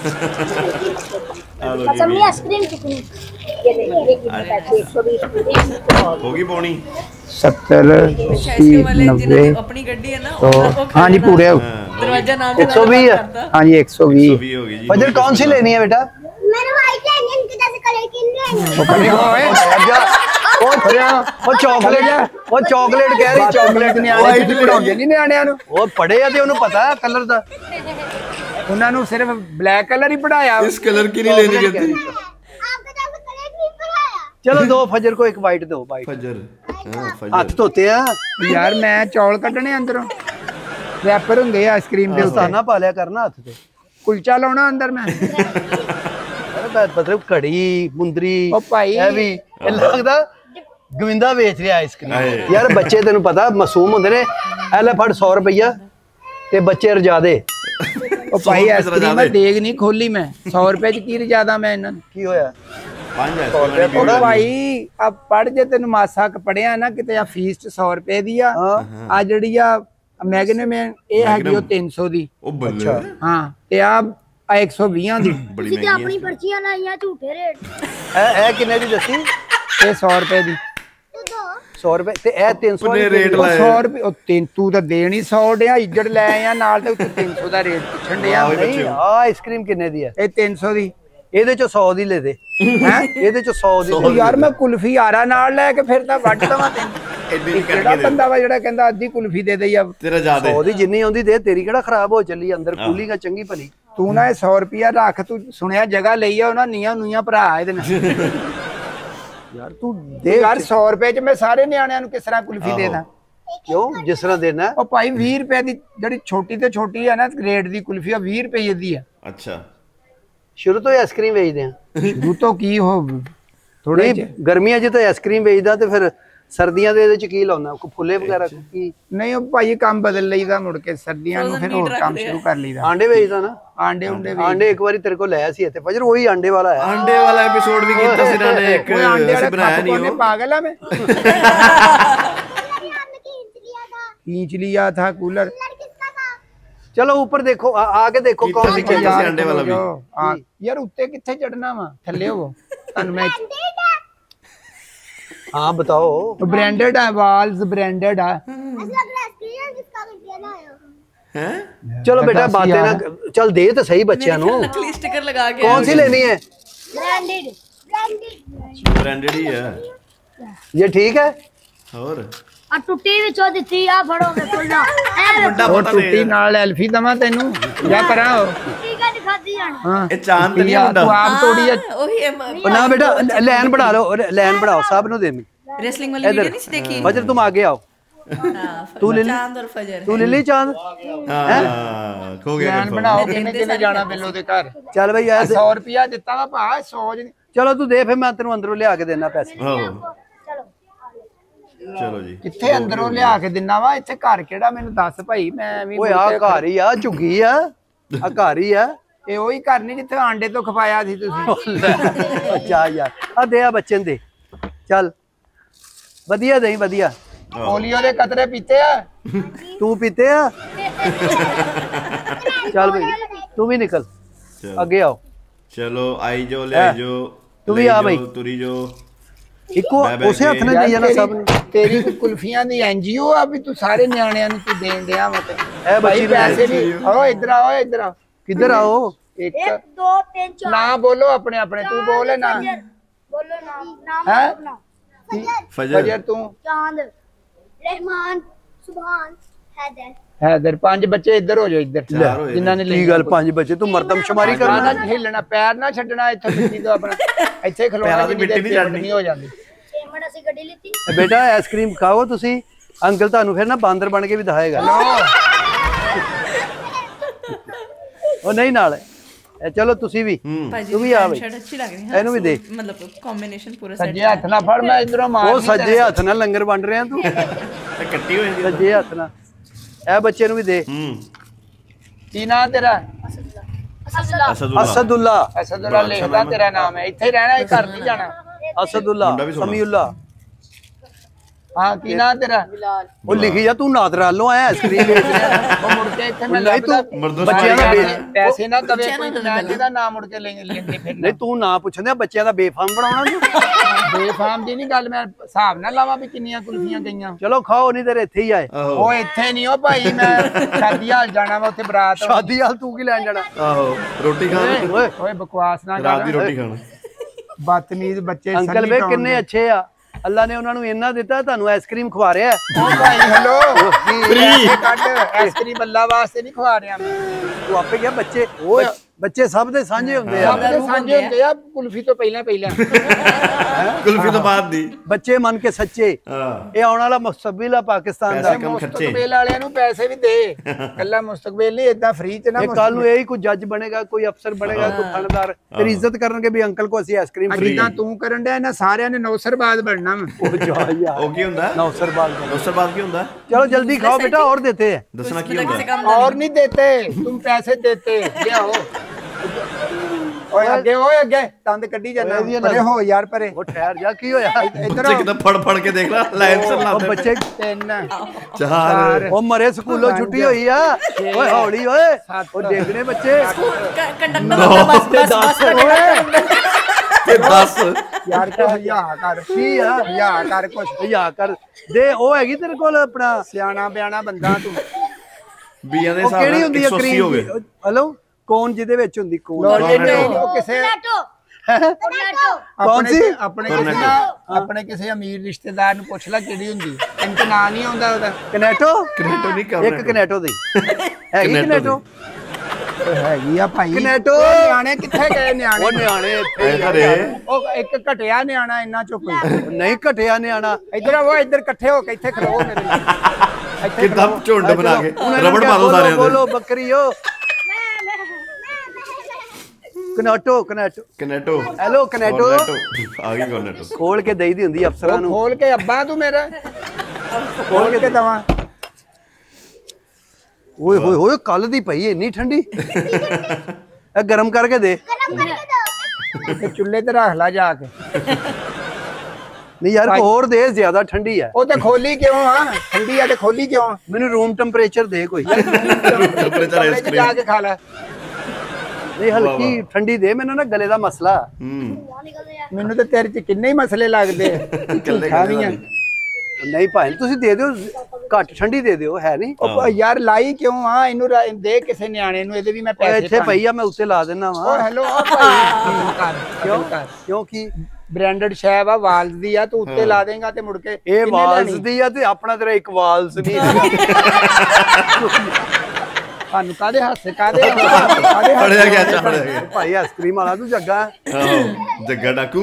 E: कसम नहीं, आइसक्रीम कितनी? ये देखिए, ये कितने पैसे? एक सौ बीस रुपये।
A: ਹੋ ਗਈ ਪੌਣੀ।
D: सत्तर अस्सी नब्बे
B: अपनी गड्डी है ना,
D: तो हाँ जी पूरे।
B: दरवाजा नाम
F: एक सौ बीस है।
D: हाँ जी एक सौ बीस।
A: ਵੀਹ ਹੋ ਗਈ ਜੀ।
F: फजर कौन सी लेनी है बेटा?
E: मैंने वाइट लेनी है, इनकी जैसे कलर की नहीं है।
F: वो वो चॉकलेट, वो चॉकलेट कह रही, चॉकलेट
D: ਨਿਆਣੇ ਦੀ ਪੜਾਉਂਦੇ ਨਹੀਂ ਨਿਆਣਿਆਂ ਨੂੰ।
F: वो पढ़े आ ते उन्हें पता है कलर दा।
D: ਉਹਨਾਂ ਨੂੰ ਸਿਰਫ ਬਲੈਕ ਕਲਰ ਹੀ ਪੜਾਇਆ।
A: ਇਸ ਕਲਰ की नहीं लेनी कहती।
E: आपका जैसे कलर नहीं पढ़ाया।
F: चलो दो फजर को एक वाइट दो। वाइट
A: ਫਜਰ ਹਾਂ
F: हाथ
A: ਫਜਰ।
F: धोते हैं
D: ਯਾਰ ਮੈਂ ਚੌਲ ਕੱਢਣੇ ਅੰਦਰੋਂ, ਰੈਪਰ ਹੁੰਦੇ ਆ ਆਈਸਕ੍ਰੀਮ ਦੇ ਉੱਤੇ।
F: दस्ताना पा लिया करना हाथ ते।
D: ਕੁਲਚਾ ਲਾਉਣਾ ਅੰਦਰ ਮੈਂ।
F: मतलब घड़ी मुंदरी
D: ओ भाई।
F: ਇਹ ਵੀ ਇਹ ਲੱਗਦਾ ਗਵਿੰਦਾ ਵੇਚ ਰਿਹਾ ਆਈਸਕ੍ਰੀਮ।
A: ਹਾਏ।
F: ਯਾਰ ਬੱਚੇ ਤੈਨੂੰ ਪਤਾ ਮਾਸੂਮ ਹੁੰਦੇ ਨੇ। ਇਹ ਲੈ ਫੜ ਸੌ ਰੁਪਈਆ ਤੇ ਬੱਚੇ ਰਜਾ ਦੇ।
D: ਉਹ ਭਾਈ ਆਈਸਕ੍ਰੀਮ ਦੇਗ ਨਹੀਂ ਖੋਲੀ ਮੈਂ ਸੌ ਰੁਪਏ ਚ ਕੀ ਰਜਾਦਾ ਮੈਂ ਇਹਨਾਂ ਨੂੰ
F: ਕੀ ਹੋਇਆ
A: ਪੰਜ ਆਈਸਕ੍ਰੀਮ
D: ਉਹ ਭਾਈ ਆ ਪੜ ਜੇ ਤੈਨੂੰ ਮਾਸਾ ਕ ਪੜਿਆ ਨਾ ਕਿਤੇ ਆ ਫੀਸ ਚ ਸੌ ਰੁਪਏ ਦੀ ਆ ਆ ਜਿਹੜੀ ਆ ਮੈਗਨੇਮੈਨ ਇਹ ਹੈਗੀ ਉਹ ਤਿੰਨ ਸੌ ਦੀ
A: ਉਹ ਬੱਲੇ
D: ਹਾਂ ਤੇ ਆ ਇੱਕ ਸੌ ਵੀਹ ਦੀ
A: ਬੜੀ
E: ਤੁਸੀਂ ਤੇ
A: ਮਹਿੰਗੀ
E: ਆਪਣੀ ਪਰਚੀਆਂ ਲਾਈਆਂ ਝੂਠੇ ਰੇਟ
F: ਇਹ ਇਹ ਕਿੰਨੇ ਦੀ ਦੱਸੀ
D: ਇਹ ਸੌ ਰੁਪਏ ਦੀ
F: ਸੌ ਰੁਪਏ ਤੇ ਇਹ ਤਿੰਨ ਸੌ
A: ਆਪਣੇ ਰੇਟ
D: ਉਹ
A: ਲਾਏ
D: ਸੌ ਰੁਪਏ ਉਹ ਤਿੰਨ ਤੂੰ ਤਾਂ ਦੇਣੀ ਸੌ ਡਿਆ ਇੱਜੜ ਲੈ ਆਇਆ ਨਾਲ ਤੇ ਉੱਤੇ ਤਿੰਨ ਸੌ ਦਾ ਰੇਟ ਪੁੱਛਣ ਡਿਆ
A: ਵਾਹ,
F: ਨਹੀਂ ਆ ਆਈਸਕ੍ਰੀਮ ਕਿੰਨੇ ਦੀ ਹੈ
D: ਇਹ ਤਿੰਨ ਸੌ ਦੀ
F: ਇਹਦੇ ਚੋਂ ਸੌ ਦੀ ਲੈ ਦੇ
D: ਹੈ
F: ਇਹਦੇ ਚੋਂ ਸੌ ਦੀ
D: ਉਹ ਯਾਰ ਮੈਂ ਕੁਲਫੀ ਆਰਾ ਨਾਲ ਲੈ ਕੇ ਫਿਰ ਤਾਂ ਵੱਢ ਦਵਾਂ ਤੈਨੂੰ
A: ਐਡੀ ਨਹੀਂ
D: ਕਿਹੜਾ
A: ਕਰਕੇ ਦੇ
D: ਬੰਦਾ ਵਾ ਜਿਹੜਾ ਕਹਿੰਦਾ ਅੱਧੀ ਕੁਲਫੀ ਦੇ ਦੇਈ ਆ
A: ਤੇਰਾ ਜ਼ਿਆਦਾ
F: ਸੌ ਦੀ ਜਿੰਨੀ ਆਉਂਦੀ ਦੇ ਤੇਰੀ ਕਿਹੜਾ ਖਰਾਬ ਹੋ ਚੱਲੀ ਅੰਦਰ ਕੂਲਿੰਗ ਆ ਚੰਗੀ ਭਲੀ
D: ਤੂੰ ਨਾ ਇਹ ਸੌ ਰੁਪਿਆ ਰੱਖ ਤੂੰ ਸੁਣਿਆ ਜਗ੍ਹਾ ਲਈ ਆ ਉਹਨਾਂ ਨੀਆਂ ਨੂਆਂ ਭਰਾ ਇਹਦੇ ਨਾਲ
F: ਯਾਰ ਤੂੰ
D: ਦੇ
F: ਦੇ
D: ਯਾਰ ਸੌ ਰੁਪਏ ਚ ਮੈਂ ਸਾਰੇ ਨਿਆਣਿਆਂ ਨੂੰ ਕਿਸ ਤਰ੍ਹਾਂ ਕੁਲਫੀ ਦੇ ਦਾਂ
F: ਕਿਉਂ ਜਿਸ ਤਰ੍ਹਾਂ ਦੇਣਾ
D: ਉਹ ਭਾਈ ਵੀਹ ਰੁਪਏ ਦੀ ਜਿਹੜੀ ਛੋਟੀ ਤੇ ਛੋਟੀ ਆ ਨਾ ਰੇਟ ਦੀ ਕੁਲਫੀ ਆ ਵੀਹ ਰੁਪਏ ਦੀ ਆ
A: ਅੱਛਾ
F: ਸ਼ੁਰੂ ਤੋਂ ਹੀ ਆਈਸਕ੍ਰੀਮ ਵੇਚਦੇ ਆ
D: ਸ਼ੁਰੂ ਤੋਂ ਕੀ ਹੋ ਥੋੜੇ
F: ਨਹੀਂ ਗਰਮੀਆਂ 'ਚ ਤਾਂ ਆਈਸਕ੍ਰੀਮ ਵੇਚਦਾ ਤੇ ਫਿਰ ਸਰਦੀਆਂ ਦੇ ਇਹਦੇ 'ਚ ਕੀ ਲਾਉਣਾ ਕੋ ਫੁੱਲੇ ਵਗੈਰਾ ਕੀ
D: ਨਹੀਂ ਉਹ ਭਾਈ ਕੰਮ ਬਦਲ ਲਈਦਾ ਮੁੜ ਕੇ ਸਰਦੀਆਂ ਨੂੰ ਫਿਰ ਹੋਰ ਕੰਮ ਸ਼ੁਰੂ ਕਰ ਲਈਦਾ
F: ਆਂਡੇ ਵੇਚਦਾ ਨਾ
D: ਆਂਡੇ ਉਂਡੇ ਵੀ
F: ਆਂਡੇ ਇੱਕ ਵਾਰੀ ਤੇਰੇ ਕੋਲ ਲਿਆ ਸੀ ਇੱਥੇ ਫਜਰ ਉਹੀ ਆਂਡੇ ਵਾਲਾ ਹੈ
A: ਆਂਡੇ ਵਾਲਾ ਐਪੀਸੋਡ ਵੀ ਕੀਤਾ ਸੀ ਇਹਨਾਂ ਨੇ ਇੱਕ
D: ਉਹ ਆਂਡੇ
A: ਅਸੀਂ
D: ਵਾਲੇ
A: ਬਣਾਇਆ ਨਹੀਂ
D: ਖਾਣੇ
A: ਉਹ
D: ਪਾਗਲ ਆ ਮੈਂ खींच लिया था कूलर
F: चलो ऊपर देखो आ, आगे देखो
A: ਕੀਤਾ
F: कौन
A: ਸੀ
F: सी
A: ਕੀਤਾ
F: चीज़
A: ਸੀ ਆਂਡੇ ਵਾਲਾ ਵੀ
D: हाँ यार उत्ते किथे चढ़ना वा थल्ले हो तन मैं
F: हाँ बताओ
D: ब्रांडेड है वाल्स ब्रांडेड है
A: हैं
F: चलो बेटा
D: दस
F: बातें
D: यार।
F: ना चल दे तो सही बच्चियां नु
B: नकली स्टिकर लगा के
F: कौन सी लेनी है
E: ब्रांडेड ब्रांडेड
A: ब्रांडेड ही है
F: ये ठीक है
A: और
E: आ टुੱਟੀ ਵਿੱਚੋਂ ਦਿੱਤੀ ਆ ਫੜੋ ਮੇ ਖੁੱਲਣਾ ਐ
A: ਵੱਡਾ
D: और
A: ਪਤਾ
D: टुट्टी
A: नहीं
D: नाल एल्फी दमा तेनू जा करा हो
E: ਟੁੱਟੀ ਕਾ ਖਾਦੀ ਜਾਣਾ
D: हां
A: ਇਹ ਚਾਂਦ ਤੇ ਨਹੀਂ
D: तू
A: ਮੁੰਡਾ
D: आप तोड़ी है
B: हाँ, वही है
F: ना बेटा लाइन बढ़ा लो लाइन बढ़ाओ सब नु दे
B: रेसलिंग वाली वीडियो नहीं देखी
F: फजर तुम आगे आओ
B: हाँ,
F: तू ले ले
B: चांद और फजर
F: तू ले ले चांद
A: हां खो गया
D: प्लान बनाओ किने किने जाना बिल्लो दे घर
F: चल भाई ऐसे
D: सौ रुपया दिता वा भा सौ
F: चलो तू दे फिर मैं तेरे अंदरों ले आके देना पैसे
A: ਆਹੋ ਚਲੋ ਜੀ
D: ਕਿੱਥੇ ਅੰਦਰੋਂ ਲਿਆ ਕੇ ਦਿਨਾ ਵਾ ਇੱਥੇ ਘਰ ਕਿਹੜਾ ਮੈਨੂੰ ਦੱਸ ਭਾਈ ਮੈਂ ਵੀ
F: ਓਏ ਆ ਘਰ ਹੀ ਆ ਝੁੱਗੀ ਆ ਆ ਘਰ ਹੀ ਆ
D: ਇਹ ਉਹੀ ਘਰ ਨਹੀਂ ਜਿੱਥੇ ਆਂਡੇ ਤੋਂ ਖਪਾਇਆ ਸੀ ਤੁਸੀਂ
F: ਅੱਛਾ ਯਾਰ ਆ ਦੇ ਆ ਬੱਚੇ ਨੂੰ ਦੇ ਚੱਲ ਵਧੀਆ ਦੇਈ ਵਧੀਆ
D: ਪੋਲੀਓ ਦੇ ਕਤਰੇ ਪੀਤੇ ਆ
F: ਤੂੰ ਪੀਤੇ ਆ ਚੱਲ ਬਈ ਤੂੰ ਵੀ ਨਿਕਲ ਅੱਗੇ ਆਓ
A: ਚਲੋ ਆਈ ਜੋ ਲੈ ਜੋ
F: ਤੂੰ ਵੀ ਆ ਬਈ
A: ਤੁਰੀ ਜੋ
F: ਇੱਕੋ
A: ਬਹਿ ਬਹਿ
F: ਉਸੇ ਹੱਥ ਨਾਲ
D: ਯਾਰ
F: ਦੇ ਜਾਣਾ ਸਭ
D: ਤੇਰੀ-
F: ਨੂੰ
D: ਤੇਰੀ ਕੋਈ ਕੁਲਫੀਆਂ ਦੀ ਐਨਜੀਓ ਆ ਵੀ ਤੂੰ ਸਾਰੇ ਨਿਆਣਿਆਂ ਨੂੰ ਤੂੰ ਦੇਣ ਡਿਆ ਵਾ ਤੇ
F: ਇਹ
D: ਭਾਈ
F: ਬੱਚੀ
D: ਪੈਸੇ ਨਹੀਂ ਓ ਇੱਧਰ ਆਓ ਇੱਧਰ ਆ
F: ਕਿੱਧਰ ਆਓ
D: ਇੱਕ
E: ਇੱਕ ਦੋ ਤਿੰਨ ਚਾਰ
D: ਨਾ ਬੋਲੋ ਆਪਣੇ ਆਪਣੇ ਤੂੰ ਬੋਲ ਨਾ
E: ਬੋਲੋ ਨਾਮ ਨਾਮ
D: ਹੈ
E: ਆਪਣਾ
A: ਫਜਰ
D: ਫਜਰ ਤੂੰ
E: ਚਾंद रहमान सुभान हैदर
D: ਹੈਦਰ ਪੰਜ ਬੱਚੇ ਇੱਧਰ ਹੋ ਜਾਓ ਇੱਧਰ
A: ਚਾਰ ਹੋਏ
D: ਜਿਨ੍ਹਾਂ ਨੇ
F: ਕੀ ਗੱਲ ਪੰਜ ਬੱਚੇ ਤੂੰ ਮਰਦਮ ਸ਼ੁਮਾਰੀ
D: ਨਾ
F: ਕਰਨਾ
D: ਨਾ ਹਿੱਲਣਾ ਪੈਰ ਨਾ ਛੱਡਣਾ ਇੱਥੇ ਮਿੱਟੀ ਤੋਂ ਆਪਣਾ ਇੱਥੇ ਖਲੋਣਾ
A: ਪੈਰਾਂ ਦੀ
D: ਜਿੰਨੀ
A: ਮਿੱਟੀ
D: ਦੇਰ
A: ਨਹੀਂ
D: ਪੇਮੈਂਟ
A: ਛੱਡਣੀ।
D: ਨਹੀਂ ਹੋ ਜਾਂਦੀ
E: पेमेंट ਅਸੀਂ ਗੱਡੀ ਲਿੱਤੀ
F: ਬੇਟਾ ਆਈਸਕ੍ਰੀਮ ਖਾਓ ਤੁਸੀਂ ਅੰਕਲ ਤੁਹਾਨੂੰ ਫਿਰ ਨਾ ਬਾਂਦਰ ਬਣ ਕੇ ਵੀ ਦਿਖਾਏਗਾ ਉਹ ਨਹੀਂ ਨਾਲ ਇਹ ਚਲੋ ਤੁਸੀਂ ਵੀ
B: भाजी
F: तू भी आ भाई।
B: शर्ट अच्छी लग रही है
F: ਇਹਨੂੰ ਵੀ ਦੇ
B: मतलब कॉम्बिनेशन पूरा सेट
D: ਸੱਜੇ ਹੱਥ ਨਾਲ ਫੜ ਮੈਂ ਇਧਰੋਂ ਮਾਰ
F: ਉਹ ਸੱਜੇ ਹੱਥ ਨਾਲ ਲੰਗਰ ਵੰਡ ਰਿਹਾ ਤੂੰ
A: ਇਹ ਕੱਟੀ ਹੋਈ ਸੀ
F: ਸੱਜੇ ਹੱਥ ਨਾਲ ਇਹ ਬੱਚੇ ਨੂੰ ਵੀ ਦੇ
A: ਹੂੰ
D: ਕੀ ਨਾਂ ਤੇਰਾ
E: ਅਸਦੁੱਲਾ
A: ਅਸਦੁੱਲਾ
F: ਅਸਦੁੱਲਾ
D: ਅਸਦੁੱਲਾ ਲਿਖਦਾ ਤੇਰਾ ਨਾਮ ਹੈ ਇੱਥੇ ਰਹਿਣਾ ਇਹ ਘਰ ਨਹੀਂ ਜਾਣਾ
F: ਅਸਦੁੱਲਾ
A: ਮੁੰਡਾ ਵੀ ਸੋਹਣਾ।
F: ਸਮੀਉੱਲਾ
D: ਹਾਂ ਕੀ ਨਾਂ ਤੇਰਾ
F: ਉਹ ਲਿਖੀ ਜਾ ਤੂੰ ਨਾਦਰਾਲੋਂ ਆਇਆ ਆਈਸਕ੍ਰੀਮ ਵੇਚ ਰਿਹਾ
D: ਉਹ ਮੁੜ ਕੇ ਇੱਥੇ ਮੈਂ
F: ਨਹੀਂ ਤੂੰ
D: ਲੱਭਦਾ
A: ਮਰਦੋ
F: ਬੱਚਿਆਂ ਦਾ
D: ਪੈਸੇ-
F: ਬੇ-
D: ਪੈਸੇ ਨਾ ਦਵੇ ਕੋਈ ਮੈਂ ਕਿਹਦਾ ਨਾਮ ਮੁੜ ਕੇ ਲੈ ਲੈਂਦੇ ਫਿਰ
F: ਨਹੀਂ ਤੂੰ ਨਾ ਪੁੱਛਦੇ ਬੱਚਿਆਂ ਦਾ ਬੇਫਾਮ ਬਣਾਉਣਾ ਤੂੰ
D: ਬੇਫਾਮ ਦੀ ਨਹੀਂ ਗੱਲ ਮੈਂ ਹਿਸਾਬ ਨਾਲ ਲਾਵਾਂ ਵੀ ਕਿੰਨੀਆਂ ਕੁਲਫੀਆਂ ਗਈਆਂ
F: ਚਲੋ ਖਾਓ ਨਹੀਂ ਤੇਰੇ ਇੱਥੇ ਹੀ ਆਏ
A: ਆਹੋ
D: ਉਹ ਇੱਥੇ ਨਹੀਂ ਉਹ ਭਾਈ ਮੈਂ ਸ਼ਾਦੀ ਹਾਲ ਜਾਣਾ ਵਾ ਉੱਥੇ ਬਰਾਤ
F: ਸ਼ਾਦੀ ਹਾਲ ਤੂੰ ਕੀ ਲੈਣ ਜਾਣਾ
A: ਆਹੋ ਰੋਟੀ ਖਾਣ
F: ਓਏ
D: ਓਏ ਬਕਵਾਸ ਨਾ
A: ਰਾਤ ਦੀ
D: ਕਰ
A: ਰੋਟੀ ਖਾਣ
D: ਬਦਤਮੀਜ਼ ਬੱਚੇ
F: ਅੰਕਲ ਵੇ ਕਿੰਨੇ ਅੱਛੇ ਆ ਅੱਲਾ ਨੇ ਉਹਨਾਂ ਨੂੰ ਇੰਨਾ ਦਿੱਤਾ ਤੁਹਾਨੂੰ ਆਈਸਕ੍ਰੀਮ ਖਵਾ ਰਿਹਾ
D: ਉਹ ਭਾਈ ਹੈਲੋ ਫ੍ਰੀ ਕੱਢ ਆਈਸਕ੍ਰੀਮ ਅੱਲਾ ਵਾਸਤੇ ਨਹੀਂ ਖਵਾ ਰਿਹਾ ਮੈਂ
F: ਤੂੰ ਆਪੇ ਕਿਹਾ ਬੱਚੇ
D: ਓਏ
F: ਬੱਚੇ ਸਭ ਦੇ ਸਾਂਝੇ ਹੁੰਦੇ ਆ
D: ਸਭ ਦੇ ਸਾਂਝੇ ਹੁੰਦੇ ਆ ਕੁਲਫੀ ਤੋਂ ਪਹਿਲਾਂ ਪਹਿਲਾਂ
A: ਕੁਲਫੀ ਤੋਂ ਬਾਅਦ ਦੀ
F: ਬੱਚੇ ਮੰਨ ਕੇ ਸੱਚੇ
A: ਹਾਂ
F: ਇਹ ਆਉਣ ਵਾਲਾ ਮੁਸਤਕਬਲ ਆ ਪਾਕਿਸਤਾਨ ਦਾ
A: ਪੈਸੇ ਕਮ ਖਰਚੇ
D: ਮੁਸਤਕਬਲ ਵਾਲਿਆਂ ਨੂੰ ਪੈਸੇ ਵੀ ਦੇ ਕੱਲਾ ਮੁਸਤਕਬਲ ਨਹੀਂ ਇਦਾਂ ਫ੍ਰੀ ਚ ਨਾ
F: ਇਹ ਕੱਲ ਨੂੰ ਇਹੀ ਕੋਈ ਜੱਜ ਬਣੇਗਾ ਕੋਈ ਅਫਸਰ ਬਣੇਗਾ ਕੋਈ ਥਾਣੇਦਾਰ ਤੇਰੀ ਇੱਜ਼ਤ ਕਰਨਗੇ ਵੀ ਅੰਕਲ ਕੋ ਅਸੀਂ ਆਈਸਕ੍ਰੀਮ ਫ੍ਰੀ
D: ਜਿੱਦਾਂ ਤੂੰ ਕਰਨ ਡਿਆ ਇਹਨਾਂ ਸਾਰਿਆਂ ਨੇ ਨੌਸਰਬਾਜ਼ ਬਣਨਾ ਵਾ
F: ਉਹ ਜਾ ਯਾਰ
A: ਉਹ ਕੀ ਹੁੰਦਾ
F: ਨੌਸਰਬਾਜ਼
A: ਉਸ ਤੋਂ ਬਾਅਦ ਕੀ ਹੁੰਦਾ
F: ਚਲੋ ਜਲਦੀ ਖਾਓ बेटा और देते हैं
A: ਦੱਸਣਾ ਕੀ ਹੁੰਦਾ
D: और नहीं देते तुम पैसे देते क्या हो ओए आगे ओए आगे तंद कड्डी जाना परे हो यार परे
F: वो ठहर जा की होया
D: इधर
A: ਕਿਦਾਂ ਫੜ ਫੜ ਕੇ ਦੇਖ ਲੈ ਲਾਈਨ ਸੇ
F: ਉਹ
A: ਲਾਉਂਦੇ
F: ਬੱਚੇ
D: तीन
A: ਚਾਰ
F: ਉਹ ਮਰੇ ਸਕੂਲੋਂ ਛੁੱਟੀ ਹੋਈ ਆ ਓਏ ਹੌਲੀ ਓਏ ਉਹ ਦੇਖਣੇ ਬੱਚੇ
B: ਕੰਡਕਟਰ ਬਸ ਬਸ ਬਸ
A: ਤੇ ਦਸ
D: यार को हया कर
F: ਕੀ ਆ
D: हया कर कुछ
F: ਯਾ ਕਰ ਦੇ ਉਹ ਹੈਗੀ ਤੇਰੇ ਕੋਲ ਆਪਣਾ
D: सियाना बयाना बंदा तू
A: ਬੀਆਂ ਦੇ
F: ਉਹ
A: ਹਿਸਾਬ
F: ਕਿਹੜੀ
A: ਨਾਲ
F: ਹੁੰਦੀ
A: ਇੱਕ
F: ਆ
A: ਸੌ ਅੱਸੀ
F: ਕਰੀਮ
A: ਹੋ ਗਏ
F: ਦੀ ਹਲੋ ਕੌਣ ਜਿਹਦੇ ਵਿੱਚ ਹੁੰਦੀ ਕੌਣ
D: ਉਹ ਕਿਸੇ
E: ਕੋਰਨੈਟੋ ਕੋਰਨੈਟੋ
F: ਕੌਣ
D: ਆਪਣੇ
F: ਸੀ?
D: ਆਪਣੇ ਕਿਸੇ ਦਾ- ਆਪਣੇ ਕਿਸੇ ਅਮੀਰ ਰਿਸ਼ਤੇਦਾਰ ਨੂੰ ਪੁੱਛ ਲੈ ਕਿਹੜੀ ਹੁੰਦੀ ਤੈਨੂੰ ਨਾਂ ਨਹੀਂ ਆਉਂਦਾ ਉਹਦਾ
F: ਕਨੈਟੋ
A: ਕਨੈਟੋ ਨਹੀਂ
F: ਇੱਕ
A: ਕਰਨਾ
F: ਕਨੈਟੋ ਦੀ ਹੈਗੀ
A: ਕਨੈਟੋ
F: ਕਨੈਟੋ
D: ਓਏ ਹੈਗੀ ਆ ਭਾਈ
F: ਕਨੈਟੋ।
D: ਉਹ ਨਿਆਣੇ ਕਿੱਥੇ ਗਏ ਨਿਆਣੇ
F: ਉਹ ਨਿਆਣੇ ਇੱਥੇ ਹੀ ਆ।
A: ਘਰੇ
D: ਉਹ ਇੱਕ ਘਟਿਆ ਨਿਆਣਾ ਇੰਨਾ ਚੋਂ ਕੋਈ
F: ਨਹੀਂ ਘਟਿਆ ਨਿਆਣਾ
D: ਇੱਧਰ ਆਵੋ ਇੱਧਰ ਇਕੱਠੇ ਹੋ ਕੇ ਇੱਥੇ ਖੜੋ ਮੇਰੇ ਨਾਲ ਇੱਥੇ
A: ਕਿਦਾਂ ਝੁੰਡ ਬਣਾ ਕੇ
F: ਉਹਨਾਂ ਨੇ
A: ਰਬੜ
F: ਕਿਹਾ,
A: ਪਾ ਦੋ ਸਾਰਿਆਂ
F: ਬੋਲੋ
A: ਦੇ
F: ਬੱਕਰੀਓ ਕਨੈਟੋ ਕਨੈਟੋ
A: ਕਨੈਟੋ
F: ਹੈਲੋ ਕਨੈਟੋ
A: ਕੋਰਨੈਟੋ। ਆ ਗਈ ਕੋਰਨੈਟੋ
F: ਖੋਲ ਕੇ ਦੇਈ ਦੀ ਹੁੰਦੀ ਅਫਸਰਾਂ
D: ਉਹ
F: ਨੂੰ
D: ਖੋਲ ਕੇ ਅੱਬਾ ਤੂੰ ਮੇਰਾ ਖੋਲ ਕੇ ਦਵਾ
F: ਓਏ ਹੋਏ ਹੋਏ ਕੱਲ ਦੀ ਪਈ ਇੰਨੀ ਠੰਡੀ ਇਹ ਗਰਮ ਕਰਕੇ ਦੇ
D: ਤੇ ਚੁੱਲ੍ਹੇ ਤੇ ਰੱਖ ਲਾ ਜਾ ਕੇ
F: ਨਹੀਂ ਯਾਰ ਹੋਰ ਦੇ ਜ਼ਿਆਦਾ ਠੰਡੀ ਹੈ
D: ਉਹ ਤੇ ਖੋਲੀ ਕਿਉਂ ਆ ਠੰਡੀ ਆ ਤੇ ਖੋਲੀ ਕਿਉਂ
F: ਮੈਨੂੰ ਰੂਮ ਟੈਂਪਰੇਚਰ ਦੇ ਕੋਈ
A: ਟੈਂਪਰੇਚਰ
D: ਕਮਰੇ 'ਚ
A: ਆਈਸਕ੍ਰੀਮ
D: ਜਾ ਕੇ ਖਾ ਲੈ
F: ਨਹੀਂ ਹਲਕੀ ਠੰਡੀ ਦੇ ਮੈਨੂੰ ਨਾ ਗਲੇ ਦਾ ਮਸਲਾ
A: ਹੂੰ
D: ਮੈਨੂੰ ਤੇ ਤੇਰੇ 'ਚ ਕਿੰਨੇ ਹੀ ਮਸਲੇ ਲੱਗਦੇ ਆ
A: ਕੱਲੇ
D: ਖਾਵੀਆਂ
F: ਨਹੀਂ ਭਾਈ ਤੁਸੀਂ ਦੇ ਦਿਓ ਘੱਟ ਠੰਡੀ ਦੇ ਦਿਓ ਹੈ ਨਹੀਂ
D: ਉਹ ਯਾਰ ਲਾਈ ਕਿਉਂ ਆ ਇਹਨੂੰ ਰਾ- ਦੇ ਕਿਸੇ ਨਿਆਣੇ ਨੂੰ ਇਹਦੇ ਵੀ ਮੈਂ
F: ਓਏ
D: ਪੈਸੇ
F: ਇੱਥੇ ਪਈ ਆ ਮੈਂ ਉੱਤੇ ਲਾ ਦੇਣਾ
D: ਓ
F: ਵਾ
D: ਹੈਲੋ ਆ ਭਾਈ ਕਰ
F: ਕਿਉਂ
D: ਕਰ
F: ਕਿਉਂਕਿ
D: ਬ੍ਰਾਂਡਡ ਸ਼ੈਵ ਆ ਵਾਲਸ ਦੀ ਆ ਤੂੰ ਉੱਤੇ ਲਾ ਦੇਗਾ ਤੇ ਮੁੜ ਕੇ
F: ਇਹ
D: ਕਿੰਨੇ
F: ਵਾਲਸ
D: ਲੈਣੀ?
F: ਦੀ ਆ ਤੇ ਆਪਣਾ ਤੇਰਾ ਇੱਕ ਵਾਲਸ ਨਹੀਂ
D: ਤੁਹਾਨੂੰ ਕਾਦੇ ਹਾਸੇ ਕਾਦੇ ਕਾਦੇ
A: ਫੜਿਆ ਗਿਆ ਚਾ ਫੜਿਆ ਗਿਆ
F: ਭਾਈ ਆਈਸਕ੍ਰੀਮ ਵਾਲਾ ਤੂੰ ਜੱਗਾ
A: ਆਹੋ ਜੱਗਾ ਡਾਕੂ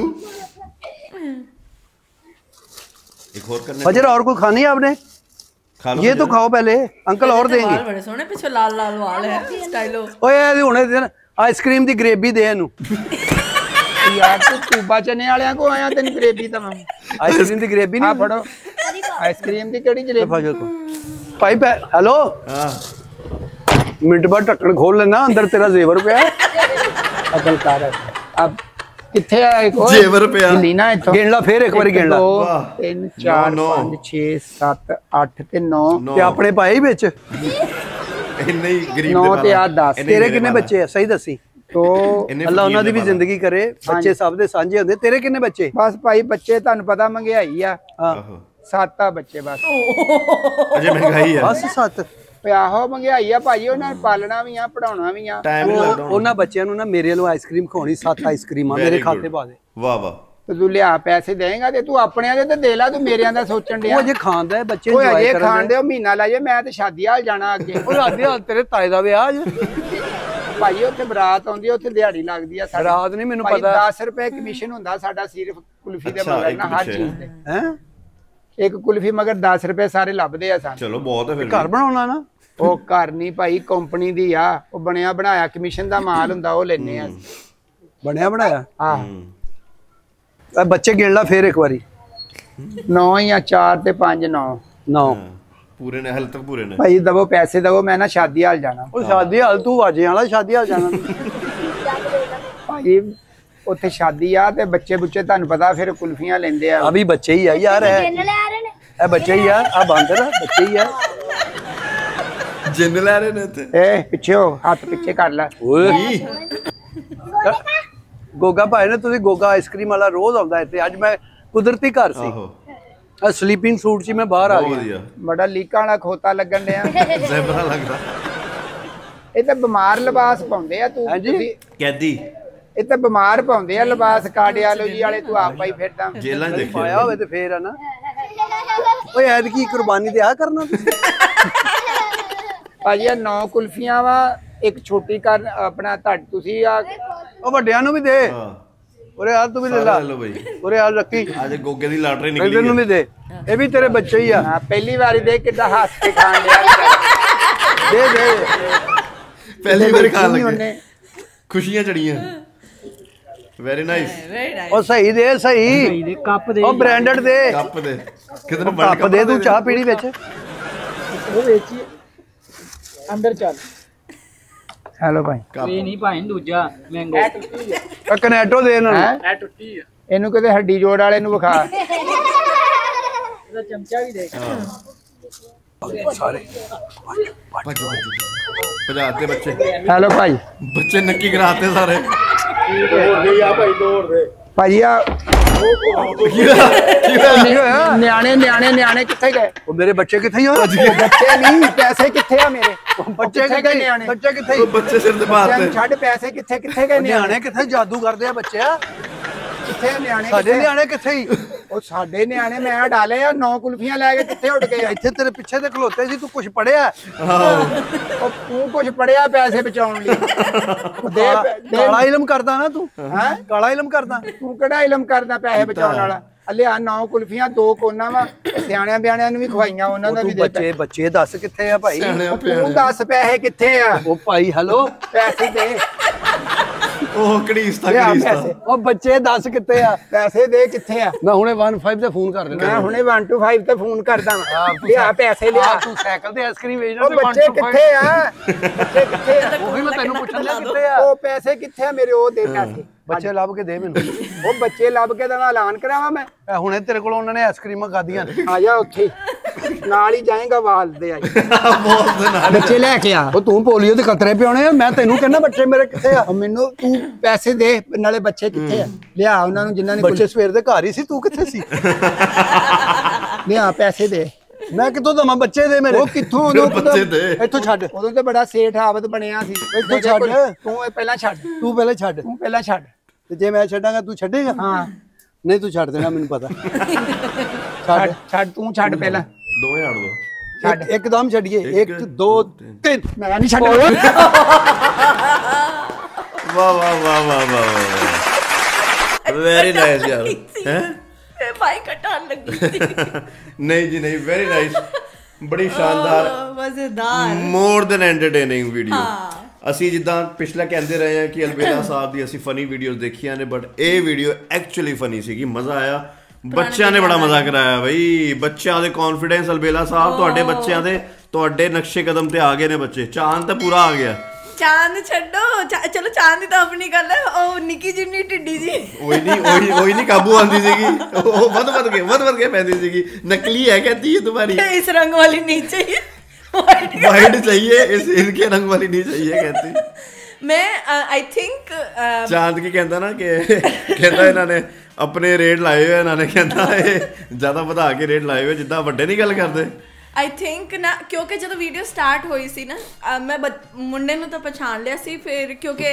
A: एक और करने
F: फजर और कोई खानी है आपने
A: खा लो
F: ये तो
A: फजर।
F: खाओ पहले अंकल और देंगे
B: ਵਾਲ ਬੜੇ ਸੋਹਣੇ ਪਿੱਛੇ ਲਾਲ ਲਾਲ ਵਾਲ ਹੈ ਸਟਾਈਲੋ
F: ਓਏ ਇਹ ਹੁਣੇ ਆਈਸਕ੍ਰੀਮ ਦੀ ਗ੍ਰੇਵੀ ਦੇ ਇਹਨੂੰ
D: ਯਾਰ ਤੂੰ ਕੂਬਾ ਚਨੇ ਵਾਲਿਆਂ ਕੋ ਆਇਆ ਤੈਨੂੰ ਗਰੇਬੀ ਤਾਂ
F: ਆਈਸਕ੍ਰੀਮ ਦੀ ਗ੍ਰੇਵੀ
D: ਆ
F: ਨਹੀਂ
D: ਫੜੋ ਆਈਸਕ੍ਰੀਮ ਦੀ ਕਿਹੜੀ ਜਲੇਬੀ
F: ਫਜਰ ਕੋ ਭਾਈ ਹੈਲੋ
A: हाँ
F: ਮਿੰਟ ਬਾਅਦ ਢੱਕਣ ਖੋਲ ਲੈਣਾ ਅੰਦਰ ਤੇਰਾ ਜ਼ੇਵਰ ਪਿਆ
D: ਅਕਲ ਕਰ ਅਬ ਕਿੱਥੇ ਆ ਇੱਕ ਹੋਰ
A: जेवर पे आ।
D: ਲੀਨਾ ਇੱਥੋਂ
F: ਗਿਣ ਲਾ ਫੇਰ ਇੱਕ ਵਾਰੀ ਗਿਣ ਲਾ
A: ਵਾਹ।
D: ਤਿੰਨ ਚਾਰ
A: ਨੌ, ਨੌ।
D: ਪੰਜ ਛੇ ਸੱਤ ਅੱਠ ਤੇ ਨੌ
F: ਤੇ ਆਪਣੇ ਭਾਈ ਵਿੱਚ
A: इन्ने ही गरीब
D: नौ
A: दे
D: ते
A: वाला।
D: आठ दस।
A: इन्ने ही
F: ਤੇਰੇ
A: मेरे
F: ਕਿੰਨੇ
A: वाला।
F: ਬੱਚੇ ਆ ਸਹੀ ਦੱਸੀ
D: ਤੋ
A: इन्ने
F: ਅੱਲਾ ਉਹਨਾਂ
A: फकीर
F: ਦੀ ਵੀ
A: दे वाला।
F: ਜ਼ਿੰਦਗੀ ਕਰੇ ਬੱਚੇ ਸਭ ਦੇ ਸਾਂਝੇ ਹੁੰਦੇ ਤੇਰੇ ਕਿੰਨੇ ਬੱਚੇ
D: ਬਸ ਭਾਈ ਬੱਚੇ ਤੁਹਾਨੂੰ ਪਤਾ ਮੰਗਿਆਈ ਆ
F: ਹਾਂ
A: आहो।
D: ਸੱਤ ਆ ਬੱਚੇ ਬਸ
A: अजय महंगाई है
F: ਬਸ ਸੱਤ
D: ਓਏ ਆਹੋ ਮੰਗਿਆਈ ਆ ਭਾਈ ਉਹਨਾਂ ਨੇ ਪਾਲਣਾ ਵੀ ਆ ਪੜਾਉਣਾ ਵੀ ਆ
A: टाइम नहीं
F: ਉਹ-
A: लगता
F: ਉਹਨਾਂ ਬੱਚਿਆਂ ਨੂੰ ਨਾ ਮੇਰੇ ਵੱਲੋਂ ਆਈਸਕ੍ਰੀਮ ਖਵਾਉਣੀ ਸੱਤ ਆਈਸਕ੍ਰੀਮਾਂ ਮੇਰੇ
A: Very
F: ਖਾਤੇ
A: good।
F: ਪਾ ਦੇ
A: वाह वाह
D: ਤੇ ਤੂੰ ਲਿਆ ਪੈਸੇ ਦੇਂਗਾ ਤੇ ਤੂੰ ਆਪਣਿਆਂ ਦੇ ਤੇ ਦੇ ਲਾ ਤੂੰ ਮੇਰਿਆਂ ਦਾ ਸੋਚਣ ਡਿਆ
F: ਉਹ ਅਜੇ ਖਾਂਦਾ ਹੈ ਬੱਚੇ
D: ਓਏ
F: enjoy
D: ਅਜੇ
F: ਕਰਨ
D: ਖਾਣ
F: ਦੇ।
D: ਦਿਓ ਮਹੀਨਾ ਲਾ ਜੇ ਮੈਂ ਤੇ ਸ਼ਾਦੀ ਹਾਲ ਜਾਣਾ ਅੱਗੇ
F: ਉਹ ਰਾਦੇ ਹਾਲ ਤੇਰੇ ਤਾਏ ਦਾ ਵਿਆਹ ਅੱਜ
D: ਭਾਈ ਉੱਥੇ ਬਰਾਤ ਆਉਂਦੀ ਆ ਉੱਥੇ ਦਿਹਾੜੀ ਲੱਗਦੀ ਆ ਸਾਡੀ।
F: ਰਾਤ ਨਹੀਂ ਮੈਨੂੰ
D: ਭਾਈ
F: ਪਤਾ
D: ਦਸ ਰੁਪਏ ਕਮਿਸ਼ਨ ਹੁੰਦਾ ਸਾਡਾ ਸਿਰਫ ਕੁਲਫੀ ਦੇ
A: ਅੱਛਾ,
D: ਮਗਰ
A: ਇੱਕ
D: ਨਾ ਹਰ
A: ਪਿੱਛੇ।
D: ਚੀਜ਼ ਦੇ
F: ਹੈ
D: ਇੱਕ ਕੁਲਫੀ ਮਗਰ ਦਸ ਰੁਪਏ ਸਾਰੇ ਲੱਭਦੇ ਆ ਸਾਨੂੰ
A: चलो बहुत है फिर
F: ਘਰ ਬਣਾਉਣਾ ਨਾ
D: ਉਹ ਘਰ ਨਹੀਂ ਭਾਈ ਕੰਪਨੀ ਦੀ ਆ ਉਹ ਬਣਿਆ ਬਣਾਇਆ ਕਮਿਸ਼ਨ ਦਾ ਮਾਲ ਹੁੰਦਾ ਉਹ ਲੈਨੇ ਆ
F: ਬਣਿਆ ਬਣਾਇਆ
D: ਆਹ
F: ਇਹ ਬੱਚੇ ਗਿਣ ਲਾ ਫੇਰ ਇੱਕ ਵਾਰੀ
D: ਨੌ ਜਾਂ ਚਾਰ ਤੇ ਪੰਜ ਨੌ
F: ਨੌ
A: पूरे ने हल तक पूरे ने
D: ਭਾਈ ਦਵੋ ਪੈਸੇ ਦਵੋ ਮੈਂ ਨਾ ਸ਼ਾਦੀ ਹਾਲ ਜਾਣਾ
F: ਉਹ ਸ਼ਾਦੀ ਹਾਲ ਤੂੰ ਵਾਜੇ ਵਾਲਾ ਸ਼ਾਦੀ ਹਾਲ ਜਾਣਾ
D: ਭਾਈ ਉੱਥੇ ਸ਼ਾਦੀ ਆ ਤੇ ਬੱਚੇ ਬੁੱਚੇ ਤੁਹਾਨੂੰ ਪਤਾ ਫਿਰ ਕੁਲਫੀਆਂ ਲੈਂਦੇ ਆ
F: ਅਭੀ ਬੱਚੇ ਹੀ ਆ ਯਾਰ ਹੈ
E: ਜਿੰਨ ਲੈ ਰਹੇ ਨੇ
F: ਇਹ ਬੱਚੇ ਹੀ ਆ ਆ ਬਾਂਦਰ ਆ ਬੱਚੇ ਹੀ ਆ
A: जिन लै रहे ने थे
D: ਏ ਪਿੱਛੇ ਹੋ ਹੱਥ ਪਿੱਛੇ ਕਰ ਲੈ
F: ਓਏ ਗੋਗਾ ਭਾਈ ਨੇ ਤੁਸੀਂ ਗੋਗਾ ਆਈਸਕ੍ਰੀਮ ਵਾਲਾ ਰੋਜ਼ ਆਉਂਦਾ ਇੱਥੇ ਅੱਜ ਮੈਂ ਕੁਦਰਤੀ ਘਰ ਸੀ
A: आहो
F: ਆ ਸਲੀਪਿੰਗ ਸੂਟ 'ਚ ਹੀ ਮੈਂ ਬਾਹਰ ਆ
A: बहुत
F: ਗਿਆ
A: बढ़िया
D: ਬੜਾ ਲੀਕਾਂ ਵਾਲਾ ਖੋਤਾ ਲੱਗਣ ਡਿਆ
A: ज़ेबरा लगदा
D: ਇਹ ਤਾਂ ਬਿਮਾਰ ਲਿਬਾਸ ਪਾਉਂਦੇ ਆ ਤੂੰ
F: ਹਾਂਜੀ।
D: ਤੁਸੀਂ-
A: कैदी
D: ਇਹ ਤਾਂ ਬਿਮਾਰ ਪਾਉਂਦੇ ਆ ਲਿਬਾਸ ਕਾਰਡੀਓਲੋਜੀ ਵਾਲੇ ਤੂੰ ਆਪ ਹੀ ਫਿਰਦਾ
A: जेलां च
F: ਪਾਇਆ
A: देखिए
F: ਹੋਵੇ ਤੇ ਫੇਰ ਆ ਨਾ ਓਏ ਐਦ ਕੀ ਕੁਰਬਾਨੀ ਤੇ ਆ ਕਰਨਾ ਤੁਸੀਂ
D: ਭਾਜੀ ਆ ਨੌ ਕੁਲਫੀਆਂ ਵਾ ਇੱਕ ਛੋਟੀ ਕਰ ਆਪਣਾ ਤੁਹਾਡ ਤੁਸੀਂ ਆ
F: ਉਹ ਵੱਡਿਆਂ ਨੂੰ ਵੀ ਦੇ ਉਰੇ ਹਾਲ ਤੂੰ ਵੀ ਲੈ ਲਾ
A: ਲੈ ਲਓ ਬਈ
F: ਉਰੇ ਹਾਲ ਰੱਖੀ
A: ਅੱਜ ਗੋਗੇ ਦੀ ਲਾਟਰੀ ਨਿਕਲੀ
F: ਇਹਨੂੰ ਵੀ ਦੇ ਇਹ ਵੀ ਤੇਰੇ ਬੱਚੇ ਹੀ ਆ
D: ਹਾਂ ਪਹਿਲੀ ਵਾਰੀ ਦੇਖ ਕਿੱਦਾਂ ਹੱਸ ਕੇ ਖਾਣ ਲਿਆ
F: ਦੇ ਦੇ
A: ਪਹਿਲੀ ਵਾਰ ਖਾਣ
D: ਉਹਨੇ
A: ਲੱਗੇ ਖੁਸ਼ੀਆਂ ਚੜੀਆਂ ਵੈਰੀ ਨਾਈਸ
B: ਵੈਰੀ ਨਾਈਸ।
F: ਉਹ ਸਹੀ ਦੇ ਸਹੀ
D: ਕੱਪ ਦੇ
F: ਉਹ ਬ੍ਰਾਂਡਡ ਦੇ
A: ਕੱਪ ਦੇ ਕਿਤੇ ਨੂੰ
F: ਕੱਪ ਦੇ ਤੂੰ ਚਾਹ ਪੀਣੀ ਵਿੱਚ
D: ਉਹ ਵੇਚੀ ਅੰਦਰ ਚੱਲ ਹੈਲੋ ਭਾਈ
A: ਇਹ
G: ਨਹੀਂ ਭਾਈ ਦੂਜਾ ਮੈਂਗੋ
F: ਆ ਕਨੈਟੋ ਦੇ ਇਹਨਾਂ ਨੂੰ
D: ਐ ਟੁੱਟੀ ਆ ਇਹਨੂੰ ਕਿਤੇ ਹੱਡੀ ਜੋੜ ਵਾਲੇ ਨੂੰ ਵਿਖਾ
G: ਇਹਦਾ ਚਮਚਾ ਵੀ ਦੇ
F: ਸਾਰੇ
A: ਭਜਾਤੇ ਬੱਚੇ
D: ਹੈਲੋ ਭਾਈ
A: ਬੱਚੇ ਨੱਕੀ ਕਰਾਤੇ ਸਾਰੇ
D: ਭਾਜੀ ਆ
A: ਕੀ ਹੋਇਆ
D: ਨਿਆਣੇ ਨਿਆਣੇ ਨਿਆਣੇ ਕਿੱਥੇ ਗਏ
F: ਉਹ ਮੇਰੇ ਬੱਚੇ ਕਿੱਥੇ ਆ
D: ਬੱਚੇ ਨਹੀਂ ਪੈਸੇ ਕਿੱਥੇ ਆ ਮੇਰੇ
F: ਬੱਚੇ
D: ਕਿੱਥੇ ਗਏ
F: ਕਿੱਥੇ
D: ਨਿਆਣੇ
F: ਬੱਚੇ ਕਿੱਥੇ
A: ਉਹ ਬੱਚੇ ਸਿਰ ਤੇ
D: ਬੱਚਿਆਂ ਨੂੰ
A: ਬਾਤ
D: ਛੱਡ ਪੈਸੇ ਕਿੱਥੇ ਕਿੱਥੇ ਗਏ ਨਿਆਣੇ
F: ਨਿਆਣੇ ਕਿੱਥੇ ਜਾਦੂ ਕਰਦੇ ਆ ਬੱਚਿਆ
D: ਕਿੱਥੇ ਆ ਨਿਆਣੇ
F: ਸਾਡੇ
D: ਕਿੱਥੇ?
F: ਨਿਆਣੇ ਕਿੱਥੇ ਹੀ
D: ਉਹ ਸਾਡੇ ਨਿਆਣੇ ਮੈਂ ਡਾਲੇ ਆ ਨੌ ਕੁਲਫੀਆਂ ਲੈ ਕੇ ਕਿੱਥੇ ਉੱਡ ਗਏ ਆ?
F: ਇੱਥੇ ਤੇਰੇ ਪਿੱਛੇ ਤੇ ਖਲੋਤੇ ਸੀ ਤੂੰ ਕੁਝ ਪੜਿਆ
D: ਉਹ ਤੂੰ ਕੁਝ ਪੜਿਆ ਪੈਸੇ ਬਚਾਉਣ ਲਈ ਦੇ ਦੇ
F: ਕਾਲਾ ਇਲਮ ਕਰਦਾ ਨਾ ਤੂੰ
D: ਹੈਂ?
F: ਕਾਲਾ ਇਲਮ ਕਰਦਾ
D: ਤੂੰ ਕਿਹੜਾ ਇਲਮ ਕਰਦਾ ਪੈਸੇ ਬਚਾਉਣ ਵਾਲਾ ਲਿਆ ਨੌ ਕੁਲਫੀਆਂ ਦੋ ਕੋਨਾ ਵਾ ਸਿਆਣਿਆਂ ਬਿਆਣਿਆਂ ਨੂੰ ਵੀ ਖਵਾਈਆਂ ਉਹਨਾਂ ਦਾ
F: ਤੂੰ
D: ਵੀ ਦੇ
F: ਬੱਚੇ ਬੱਚੇ ਦੱਸ ਕਿੱਥੇ ਆ ਭਾਈ
A: ਸਿਆਣਿਆਂ
D: ਤੂੰ ਦੱਸ ਪੈਸੇ ਕਿੱਥੇ ਆ
F: ਉਹ ਭਾਈ ਹੈਲੋ
D: ਪੈਸੇ ਦੇ
A: ਉਹ ਕੜੀਸਤਾ
D: ਲਿਆ
A: ਕੜੀਸਤਾ
D: ਪੈਸੇ
F: ਉਹ ਬੱਚੇ ਦੱਸ ਕਿੱਥੇ ਆ
D: ਪੈਸੇ ਦੇ ਕਿੱਥੇ ਆ
F: ਮੈਂ ਹੁਣੇ ਇੱਕ ਪੰਜ ਤੇ ਫੋਨ ਕਰ ਦਿੰਦਾ
D: ਮੈਂ ਹੁਣੇ ਇੱਕ ਦੋ ਪੰਜ ਤੇ ਫੋਨ ਕਰਦਾ ਵਾਂ ਲਿਆ ਪੈਸੇ ਲਿਆ
F: ਤੂੰ ਸਾਈਕਲ ਤੇ ਆਈਸਕ੍ਰੀਮ ਵੇਚਦਾ
D: ਉਹ ਬੱਚੇ ਕਿੱਥੇ ਆ ਬੱਚੇ ਕਿੱਥੇ ਆ
F: ਉਹ ਵੀ ਮੈਂ ਤੈਨੂੰ ਪੁੱਛਣ ਲਿਆ ਕਿੱਥੇ ਆ
D: ਉਹ ਪੈਸੇ ਕਿੱਥੇ ਆ ਮੇਰੇ ਉਹ ਦੇ ਪੈਸੇ
F: ਬੱਚੇ ਲੱਭ ਕੇ ਦੇ ਮੈਨੂੰ
D: ਉਹ ਬੱਚੇ ਲੱਭ ਕੇ ਤਾਂ ਮੈਂ ਐਲਾਨ ਕਰਾਵਾਂ ਮੈਂ
F: ਇਹ ਹੁਣੇ ਤੇਰੇ ਕੋਲ ਉਹਨਾਂ ਨੇ ਆਈਸਕ੍ਰੀਮਾਂ ਖਾਧੀਆਂ ਨੇ
D: ਆ ਜਾ ਉੱਥੇ ਨਾਲ ਹੀ ਜਾਏਗਾ ਵਾਲ ਦੇ ਆਈ
A: ਬਹੁਤ ਦੇ ਨਾਲ
D: ਬੱਚੇ ਲੈ ਕੇ ਆ
F: ਉਹ ਤੂੰ ਪੋਲੀਓ ਦੇ ਖਤਰੇ ਪਿਆਉਣੇ ਆ ਮੈਂ ਤੈਨੂੰ ਕਹਿੰਦਾ ਬੱਚੇ ਮੇਰੇ ਕਿੱਥੇ ਆ
D: ਉਹ ਮੈਨੂੰ ਤੂੰ ਪੈਸੇ ਦੇ ਨਾਲੇ ਬੱਚੇ ਕਿੱਥੇ ਆ ਲਿਆ ਉਹਨਾਂ ਨੂੰ ਜਿਨ੍ਹਾਂ ਨੇ
F: ਬੱਚੇ ਸਵੇਰ ਦੇ ਘਰ ਹੀ ਸੀ ਤੂੰ ਕਿੱਥੇ ਸੀ
D: ਲਿਆ ਪੈਸੇ ਦੇ
F: ਮੈਂ ਕਿੱਥੋਂ ਦਵਾਂ ਬੱਚੇ ਦੇ ਮੇਰੇ
D: ਉਹ ਕਿੱਥੋਂ ਉਦੋਂ
A: ਬੱਚੇ ਦੇ
F: ਇੱਥੋਂ ਛੱਡ
D: ਉਦੋਂ ਤੇ ਬੜਾ ਸੇਠ ਆਵਤ ਬਣਿਆ ਸੀ
F: ਇੱਥੋਂ ਛੱਡ।
D: ਤੂੰ ਇਹ ਪਹਿਲਾਂ ਛੱਡ
F: ਤੂੰ ਪਹਿਲੇ ਛੱਡ
D: ਤੂੰ ਪਹਿਲਾਂ ਛੱਡ
F: ਤੇ ਜੇ ਮੈਂ ਛੱਡਾਂਗਾ ਤੂੰ ਛੱਡੇਗਾ
D: ਹਾਂ
F: ਨਹੀਂ ਤੂੰ ਛੱਡ ਦੇਣਾ ਮੈਨੂੰ ਪਤਾ
D: ਛੱਡ ਛੱਡ ਤੂੰ ਛੱਡ ਪਹਿਲਾਂ
A: ਦੋਵੇਂ ਹੜ ਦੋ
D: ਛੱਡ
F: ਇੱਕ- ਇੱਕਦਮ ਛੱਡੀਏ ਇੱਕ ਦੋ ਤਿੰਨ
D: ਮੈਂ ਨਹੀਂ ਛੱਡਣਾ
A: ਵਾਹ ਵਾਹ ਵਾਹ ਵਾਹ ਵਾਹ ਵੈਰੀ ਨਾਈਸ ਯਾਰ ਹੈ
B: ਇਹ ਭਾਈ ਕਟਾਣ ਲੱਗੀ ਸੀ
A: ਨਹੀਂ ਜੀ ਨਹੀਂ ਵੈਰੀ ਨਾਈਸ ਬੜੀ ਸ਼ਾਨਦਾਰ
B: ਮਜ਼ੇਦਾਰ
A: ਮੋਰ ਦੈਨ ਐਂਟਰਟੇਨਿੰਗ ਵੀਡੀਓ ਅਸੀਂ ਜਿੱਦਾਂ ਪਿਛਲਾ ਕਹਿੰਦੇ ਰਹੇ ਹਾਂ ਕਿ ਅਲਬੇਲਾ ਸਾਹਿਬ ਦੀ ਅਸੀਂ ਫਨੀ ਵੀਡੀਓਜ਼ ਦੇਖੀਆਂ ਨੇ ਬਟ ਇਹ ਵੀਡੀਓ ਐਕਚੁਅਲੀ ਫਨੀ ਸੀਗੀ ਮਜ਼ਾ ਆਇਆ ਬੱਚਿਆਂ ਨੇ ਬੜਾ ਮਜ਼ਾ ਕਰਾਇਆ ਬਈ ਬੱਚਿਆਂ ਦੇ ਕੌਨਫੀਡੈਂਸ ਅਲਬੇਲਾ ਸਾਹਿਬ ਤੁਹਾਡੇ ਬੱਚਿਆਂ ਦੇ ਤੁਹਾਡੇ ਨਕਸ਼ੇ ਕਦਮ ਤੇ ਆ ਗਏ ਨੇ ਬੱਚੇ ਚਾਂਦ ਤਾਂ ਪੂਰਾ ਆ ਗਿਆ
B: ਚਾਂਦ ਛੱਡੋ ਚਾ- ਚਲੋ ਚਾਂਦ ਦੀ ਤਾਂ ਆਪਣੀ ਗੱਲ ਹੈ ਉਹ ਨਿੱਕੀ ਜਿੰਨੀ ਢਿੱਡੀ ਜੀ
A: ਉਹੀ ਨਹੀਂ ਉਹੀ ਉਹੀ ਨਹੀਂ ਕਾਬੂ ਆਉਂਦੀ ਸੀਗੀ ਉਹ ਵੱਧ ਵੱਧ ਕੇ ਵੱਧ ਵੱਧ ਕੇ ਪੈਂਦੀ ਸੀਗੀ ਨਕਲੀ ਹੈ कहती है तुम्हारी
B: इस रंग वाली नहीं चाहिए
A: वाइट चाहिए इस इनके रंग वाली नहीं चाहिए कहती
B: मैं आई थिंक
A: ਚਾਂਦ ਕੀ ਕਹਿੰਦਾ ਨਾ ਕਿ ਕਹਿੰਦਾ ਇਹਨਾਂ ਨੇ ਆਪਣੇ ਰੇਟ ਲਾਏ ਹੋਏ ਇਹਨਾਂ ਨੇ ਕਹਿੰਦਾ ਇਹ ਜ਼ਿਆਦਾ ਵਧਾ ਕੇ ਰੇਟ ਲਾਏ ਹੋਏ ਜਿੱਦਾਂ ਵੱਡੇ ਨਹੀਂ ਗੱਲ ਕਰਦੇ
B: ਆਈ ਥਿੰਕ ਨਾ ਕਿਉਂਕਿ ਜਦੋਂ ਵੀਡੀਓ ਸਟਾਰਟ ਹੋਈ ਸੀ ਨਾ ਅਹ ਮੈਂ ਬੱਚ- ਮੁੰਡੇ ਨੂੰ ਤਾਂ ਪਛਾਣ ਲਿਆ ਸੀ ਫਿਰ ਕਿਉਂਕਿ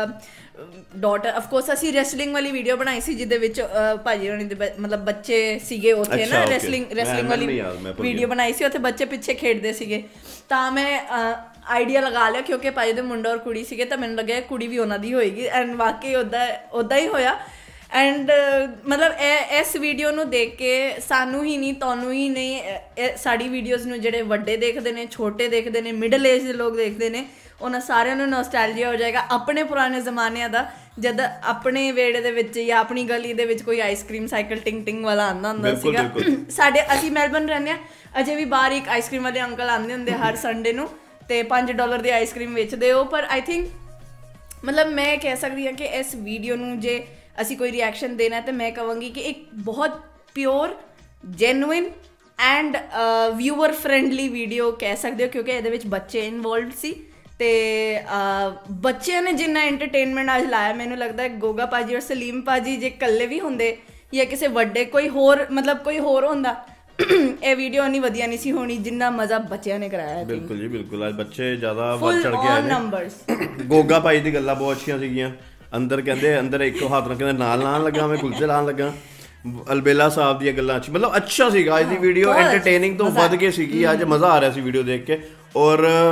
B: ਡਾਟਰ ਆਫ ਕੋਰਸ ਅਸੀਂ ਰੈਸਲਿੰਗ ਵਾਲੀ ਵੀਡੀਓ ਬਣਾਈ ਸੀ ਜਿਹਦੇ ਵਿੱਚ ਅਹ, ਭਾਜੀ ਹੋਣੀ ਦੇ ਬ- ਮਤਲਬ ਬੱਚੇ ਸੀਗੇ ਉੱਥੇ
A: ਅੱਛਾ,
B: ਨਾ
A: okay.
B: ਰੈਸਲਿੰਗ
A: ਮੈਂ-
B: ਰੈਸਲਿੰਗ
A: ਮੈਨੂੰ
B: ਵਾਲੀ
A: ਨਹੀਂ ਯਾਦ, ਮੈਂ ਭੁੱਲ
B: ਵੀਡੀਓ
A: ਗਿਆ।
B: ਬਣਾਈ ਸੀ ਉੱਥੇ ਬੱਚੇ ਪਿੱਛੇ ਖੇਡਦੇ ਸੀਗੇ ਤਾਂ ਮੈਂ ਆਈਡੀਆ ਲਗਾ ਲਿਆ ਕਿਉਂਕਿ ਭਾਜੀ ਦੇ ਮੁੰਡਾ ਔਰ ਕੁੜੀ ਸੀਗੇ ਤਾਂ ਮੈਨੂੰ ਲੱਗਿਆ ਕੁੜੀ ਵੀ ਉਹਨਾਂ ਦੀ ਹੋਏਗੀ ਐਂਡ ਵਾਕਈ ਉੱਦਾਂ ਉੱਦਾਂ ਹੀ ਹੋਇਆ ਐਂਡ ਮਤਲਬ ਇਹ ਇਸ ਵੀਡੀਓ ਨੂੰ ਦੇਖ ਕੇ ਸਾਨੂੰ ਹੀ ਨਹੀਂ ਤੁਹਾਨੂੰ ਹੀ ਨਹੀਂ ਇਹ- ਇਹ ਸਾਡੀ ਵੀਡੀਓਜ਼ ਨੂੰ ਜਿਹੜੇ ਵੱਡੇ ਦੇਖਦੇ ਨੇ ਛੋਟੇ ਦੇਖਦੇ ਨੇ ਮਿਡਲ ਏਜ ਦੇ ਲੋਕ ਦੇਖਦੇ ਨੇ ਉਹਨਾਂ ਸਾਰਿਆਂ ਨੂੰ ਨੋਸਟੈਲਜੀਆ ਹੋ ਜਾਏਗਾ ਆਪਣੇ ਪੁਰਾਣੇ ਜ਼ਮਾਨਿਆਂ ਦਾ ਜਦ ਆਪਣੇ ਵੇੜੇ ਦੇ ਵਿੱਚ ਜਾਂ ਆਪਣੀ ਗਲੀ ਦੇ ਵਿੱਚ ਕੋਈ ਆਈਸਕ੍ਰੀਮ ਸਾਈਕਲ ਟਿੰਗ ਟਿੰਗ ਵਾਲਾ ਆਉਂਦਾ ਹੁੰਦਾ
A: ਬਿਲਕੁਲ,
B: ਸੀਗਾ
A: ਬਿਲਕੁਲ।
B: ਸਾਡੇ ਅਸੀਂ ਮੈਲਬਨ ਰਹਿੰਦੇ ਹਾਂ ਅਜੇ ਵੀ ਬਾਹਰ ਇੱਕ ਆਈਸਕ੍ਰੀਮ ਵਾਲੇ ਅੰਕਲ ਆਉਂਦੇ ਹੁੰਦੇ ਹਰ ਸੰਡੇ ਨੂੰ ਤੇ ਪੰਜ ਡਾਲਰ ਦੀ ਆਈਸਕ੍ਰੀਮ ਵੇਚਦੇ ਹੋ ਪਰ ਆਈ ਥਿੰਕ ਮਤਲਬ ਮੈਂ ਕਹਿ ਸਕਦੀ ਹਾਂ ਕਿ ਇਸ ਵੀਡੀਓ ਨੂੰ ਜੇ ਅਸੀਂ ਕੋਈ ਰਿਐਕਸ਼ਨ ਦੇਣਾ ਤੇ ਮੈਂ ਕਹਾਂਗੀ ਕਿ ਇੱਕ ਬਹੁਤ pure genuine and viewer friendly video ਕਹਿ ਸਕਦੇ ਹੋ ਕਿਉਂਕਿ ਇਹਦੇ ਵਿੱਚ ਬੱਚੇ ਇਨਵੋਲਵਡ ਸੀ ਤੇ ਬੱਚਿਆਂ ਨੇ ਜਿੰਨਾ ਐਂਟਰਟੇਨਮੈਂਟ ਅੱਜ ਲਾਇਆ ਮੈਨੂੰ ਲੱਗਦਾ ਹੈ ਗੋਗਾ ਭਾਜੀ ਔਰ ਸਲੀਮ ਭਾਜੀ ਜੇ ਇਕੱਲੇ ਵੀ ਹੁੰਦੇ ਜਾਂ ਕਿਸੇ ਵੱਡੇ ਕੋਈ ਹੋਰ ਮਤਲਬ ਕੋਈ ਹੋਰ ਹੁੰਦਾ ਇਹ ਵੀਡੀਓ ਨਹੀਂ ਵਧੀਆ ਨਹੀਂ ਸੀ ਹੋਣੀ ਜਿੰਨਾ ਮਜ਼ਾ ਬੱਚਿਆਂ ਨੇ ਕਰਾਇਆ
A: ਬਿਲਕੁਲ ਜੀ ਬਿਲਕੁਲ ਅੱਜ ਬੱਚੇ ਜ਼ਿਆਦਾ ਵੱਧ
B: ਫੁੱਲ
A: ਚੜ ਕੇ ਆਏ
B: ਔਨ
A: ਨੇ
B: ਨੰਬਰਸ
A: ਗੋਗਾ ਭਾਈ ਦੀ ਗੱਲਾਂ ਬਹੁਤ ਅੱਛੀਆਂ ਸੀਗੀਆਂ ਅੰਦਰ ਕਹਿੰਦੇ ਅੰਦਰ ਇੱਕੋ ਹੱਥ ਨਾਲ ਕਹਿੰਦੇ ਨਾਲ ਲਾਣ ਲੱਗਾ ਮੈਂ ਕੁਲਚੇ ਲਾਣ ਲੱਗਾ ਅਲਬੇਲਾ ਸਾਹਿਬ ਦੀਆਂ ਗੱਲਾਂ ਅੱਛੀ ਮਤਲਬ ਅੱਛਾ ਸੀਗਾ ਅੱਜ ਦੀ ਵੀਡੀਓ ਐਂਟਰਟੇਨਿੰਗ ਤੋਂ ਵੱਧ ਕੇ ਸੀਗੀ ਅੱਜ ਮਜ਼ਾ ਆ ਰਿਹਾ ਸੀ ਵੀਡੀਓ ਦੇਖ ਕੇ ਔਰ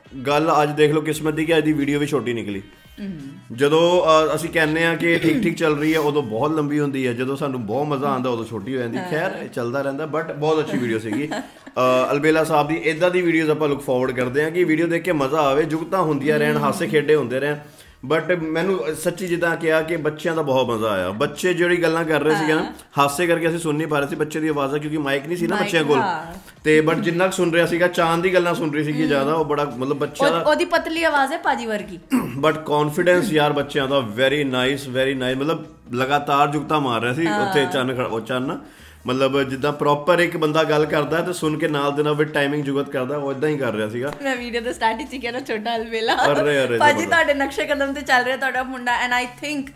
A: ਗੱਲ ਅੱਜ ਦੇਖ ਲਓ ਕਿਸਮਤ ਦੀ ਕਿ ਅੱਜ ਦੀ ਵੀਡੀਓ ਵੀ ਛੋਟੀ ਨਿਕਲੀ। ਜਦੋਂ ਅਸੀਂ ਕਹਿੰਦੇ ਆ ਕਿ ਠੀਕ ਠੀਕ ਚੱਲ ਰਹੀ ਹੈ ਉਦੋਂ ਬਹੁਤ ਲੰਬੀ ਹੁੰਦੀ ਹੈ, ਜਦੋਂ ਸਾਨੂੰ ਬਹੁਤ ਮਜ਼ਾ ਆਉਂਦਾ ਉਦੋਂ ਛੋਟੀ ਹੋ ਜਾਂਦੀ। ਖੈਰ ਚੱਲਦਾ ਰਹਿੰਦਾ, ਬਟ ਬਹੁਤ ਅੱਛੀ ਵੀਡੀਓ ਸੀਗੀ ਅਲਬੇਲਾ ਸਾਹਿਬ ਦੀ। ਇਦਾਂ ਦੀ ਵੀਡੀਓਜ਼ ਆਪਾਂ ਲੁੱਕ ਫਾਰਵਰਡ ਕਰਦੇ ਹਾਂ ਕਿ ਵੀਡੀਓ ਦੇਖ ਕੇ ਮਜ਼ਾ ਆਵੇ, ਜੁਗਤਾਂ ਹੁੰਦੀਆਂ ਰਹਿਣ, ਹਾਸੇ ਖੇਡੇ ਹੁੰਦੇ ਰਹਿਣ। ਬਟ ਮੈਨੂੰ ਸੱਚੀ ਜਿੱਦਾਂ ਕਿਹਾ ਕਿ ਬੱਚਿਆਂ ਦਾ ਬਹੁਤ ਮਜ਼ਾ ਆਇਆ। ਬੱਚੇ ਜਿਹੜੀ ਗੱਲਾਂ ਕਰ ਰਹੇ ਸੀਗੇ ਨਾ, ਹਾਸੇ ਕਰਕੇ ਅਸੀਂ ਸੁਣ ਨਹੀਂ ਪਾ ਰਹੇ ਸੀ ਬੱਚੇ ਦੀ ਆਵਾਜ਼, ਕਿਉਂਕਿ ਮਾਈਕ ਨਹੀਂ ਸੀ ਨਾ ਬੱਚਿਆਂ ਕੋਲ। ਤੇ ਬਟ ਜਿੰਨਾ ਸੁਣ ਰਿਹਾ ਸੀਗਾ, ਚਾਂਦ ਦੀ ਗੱਲਾਂ ਸੁਣ ਰਹੀ ਸੀਗੀ ਜ਼ਿਆਦਾ, ਉਹ ਬੜਾ ਮਤਲਬ ਬੱਚਿਆਂ ਦਾ,
B: ਉਹਦੀ ਪਤਲੀ ਆਵਾਜ਼ ਹੈ ਭਾਜੀ ਵਰਗੀ,
A: ਬਟ ਕੌਨਫੀਡੈਂਸ ਯਾਰ ਬੱਚਿਆਂ ਦਾ ਵੈਰੀ ਨਾਈਸ, ਵੈਰੀ ਨਾਈਸ। ਮਤਲਬ ਲਗਾਤਾਰ ਜੁਗਤਾਂ ਮਾਰ ਰਿਹਾ ਸੀ ਉੱਥੇ ਚੰਨ, ਉਹ ਚੰਨ ਮਤਲਬ ਜਿੱਦਾਂ ਪ੍ਰੋਪਰ ਇੱਕ ਬੰਦਾ ਗੱਲ ਕਰਦਾ ਤੇ ਸੁਣ ਕੇ ਨਾਲ ਦੇ ਨਾਲ ਵਿਦ ਟਾਈਮਿੰਗ ਜੁਗਤ ਕਰਦਾ, ਉਹ ਇਦਾਂ ਹੀ ਕਰ ਰਿਹਾ ਸੀਗਾ।
B: ਮੈਂ ਵੀਡੀਓ ਦੇ ਸਟਾਰਟ ਵਿੱਚ ਕਿਹਾ ਨਾ ਛੋਟਾ ਅਲਬੇਲਾ ਭਾਜੀ ਤੁਹਾਡੇ ਨਕਸ਼ੇ ਕਦਮ ਤੇ ਚੱਲ ਰਿਹਾ ਤੁਹਾਡਾ ਮੁੰਡਾ। ਐਂਡ ਆਈ ਥਿੰਕ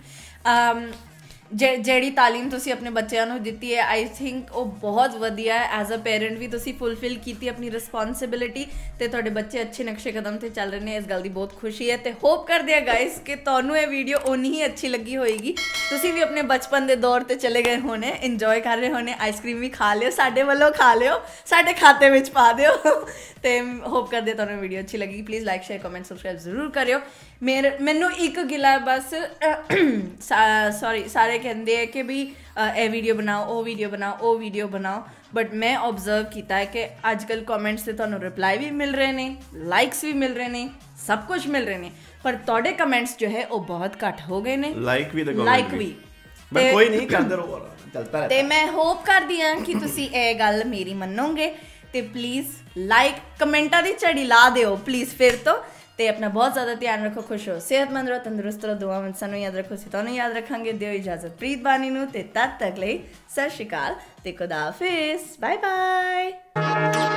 B: ਜਿਹੜੀ ਤਾਲੀਮ ਤੁਸੀਂ ਆਪਣੇ ਬੱਚਿਆਂ ਨੂੰ ਦਿੱਤੀ ਹੈ, ਆਈ ਥਿੰਕ ਉਹ ਬਹੁਤ ਵਧੀਆ ਹੈ। ਐਜ਼ ਅ ਪੇਰੈਂਟ ਵੀ ਤੁਸੀਂ ਫੁਲਫਿਲ ਕੀਤੀ ਆਪਣੀ ਰਿਸਪੌਂਸਿਬਿਲਿਟੀ, ਤੇ ਤੁਹਾਡੇ ਬੱਚੇ ਅੱਛੇ ਨਕਸ਼ੇ ਕਦਮ ਤੇ ਚੱਲ ਰਹੇ ਨੇ, ਇਸ ਗੱਲ ਦੀ ਬਹੁਤ ਖੁਸ਼ੀ ਹੈ। ਤੇ ਹੋਪ ਕਰਦੇ ਆ ਗਾਇਸ ਕਿ ਤੁਹਾਨੂੰ ਇਹ ਵੀਡੀਓ ਓਨੀ ਹੀ ਅੱਛੀ ਲੱਗੀ ਹੋਏਗੀ। ਤੁਸੀਂ ਵੀ ਆਪਣੇ ਬਚਪਨ ਦੇ ਦੌਰ ਤੇ ਚਲੇ ਗਏ ਹੋਣੇ, ਇੰਜੋਏ ਕਰ ਰਹੇ ਹੋਣੇ, ਆਈਸਕ੍ਰੀਮ ਵੀ ਖਾ ਲਿਓ, ਸਾਡੇ ਵੱਲੋਂ ਖਾ ਲਿਓ, ਸਾਡੇ ਖਾਤੇ ਵਿੱਚ ਪਾ ਦਿਓ। ਤੇ ਹੋਪ ਕਰਦੇ ਤੁਹਾਨੂੰ ਵੀਡੀਓ ਅੱਛੀ ਲੱਗੀ। Please like share comment subscribe ਜ਼ਰੂਰ ਕਰਿਓ। ਮੇਰੇ ਮੈਨੂੰ ਇੱਕ ਗਿਲਾ ਬਸ, ਸੌਰੀ ਸਾਰੇ ਕਹਿੰਦੇ ਆ ਕਿ ਵੀ ਇਹ ਵੀਡੀਓ ਬਣਾਓ, ਉਹ ਵੀਡੀਓ ਬਣਾਓ, ਉਹ ਵੀਡੀਓ ਬਣਾਓ, ਬਟ ਮੈਂ ਓਬਜ਼ਰਵ ਕੀਤਾ ਹੈ ਕਿ ਅੱਜ ਕੱਲ੍ਹ ਕਮੈਂਟਸ 'ਤੇ ਤੁਹਾਨੂੰ ਰਿਪਲਾਈ ਵੀ ਮਿਲ ਰਹੇ ਨੇ, ਲਾਈਕਸ ਵੀ ਮਿਲ ਰਹੇ ਨੇ, ਸਭ ਕੁਝ ਮਿਲ ਰਹੇ ਨੇ, ਪਰ ਤੁਹਾਡੇ ਕਮੈਂਟਸ ਜੋ ਹੈ ਉਹ ਬਹੁਤ ਘੱਟ ਹੋ ਗਏ ਨੇ।
A: ਲਾਈਕ ਵੀ ਤੇ
B: ਲਾਈਕ ਵੀ
A: ਬਟ ਕੋਈ ਨਹੀਂ, ਕਰਦੇ ਰਹੋ, ਚੱਲਦਾ ਰਹਿੰਦਾ।
B: ਤੇ ਮੈਂ ਹੋਪ ਕਰਦੀ ਹਾਂ ਕਿ ਤੁਸੀਂ ਇਹ ਗੱਲ ਮੇਰੀ ਮੰਨੋਗੇ ਤੇ ਪਲੀਜ਼ ਲਾਈਕ ਕਮੈਂਟਾਂ ਦੀ ਝੜੀ ਲਾ ਦਿਓ ਪਲੀਜ਼ ਫਿਰ ਤੋਂ। ਤੇ ਆਪਣਾ ਬਹੁਤ ਜ਼ਿਆਦਾ ਧਿਆਨ ਰੱਖੋ, ਖੁਸ਼ ਰਹੋ, ਸਿਹਤਮੰਦ ਰਹੋ, ਤੰਦਰੁਸਤ ਰਹੋ, ਦੁਆਵਾਂ ਵਿੱਚ ਸਾਨੂੰ ਯਾਦ ਰੱਖੋ, ਅਸੀਂ ਤੁਹਾਨੂੰ ਯਾਦ ਰੱਖਾਂਗੇ। ਦਿਓ ਇਜਾਜ਼ਤ ਪ੍ਰੀਤ ਬਾਨੀ ਨੂੰ, ਤੇ ਤਦ ਤੱਕ ਲਈ ਸਤਿ ਸ਼੍ਰੀ ਅਕਾਲ ਤੇ ਖੁਦਾ ਹਾਫਿਜ਼, ਬਾਏ ਬਾਏ।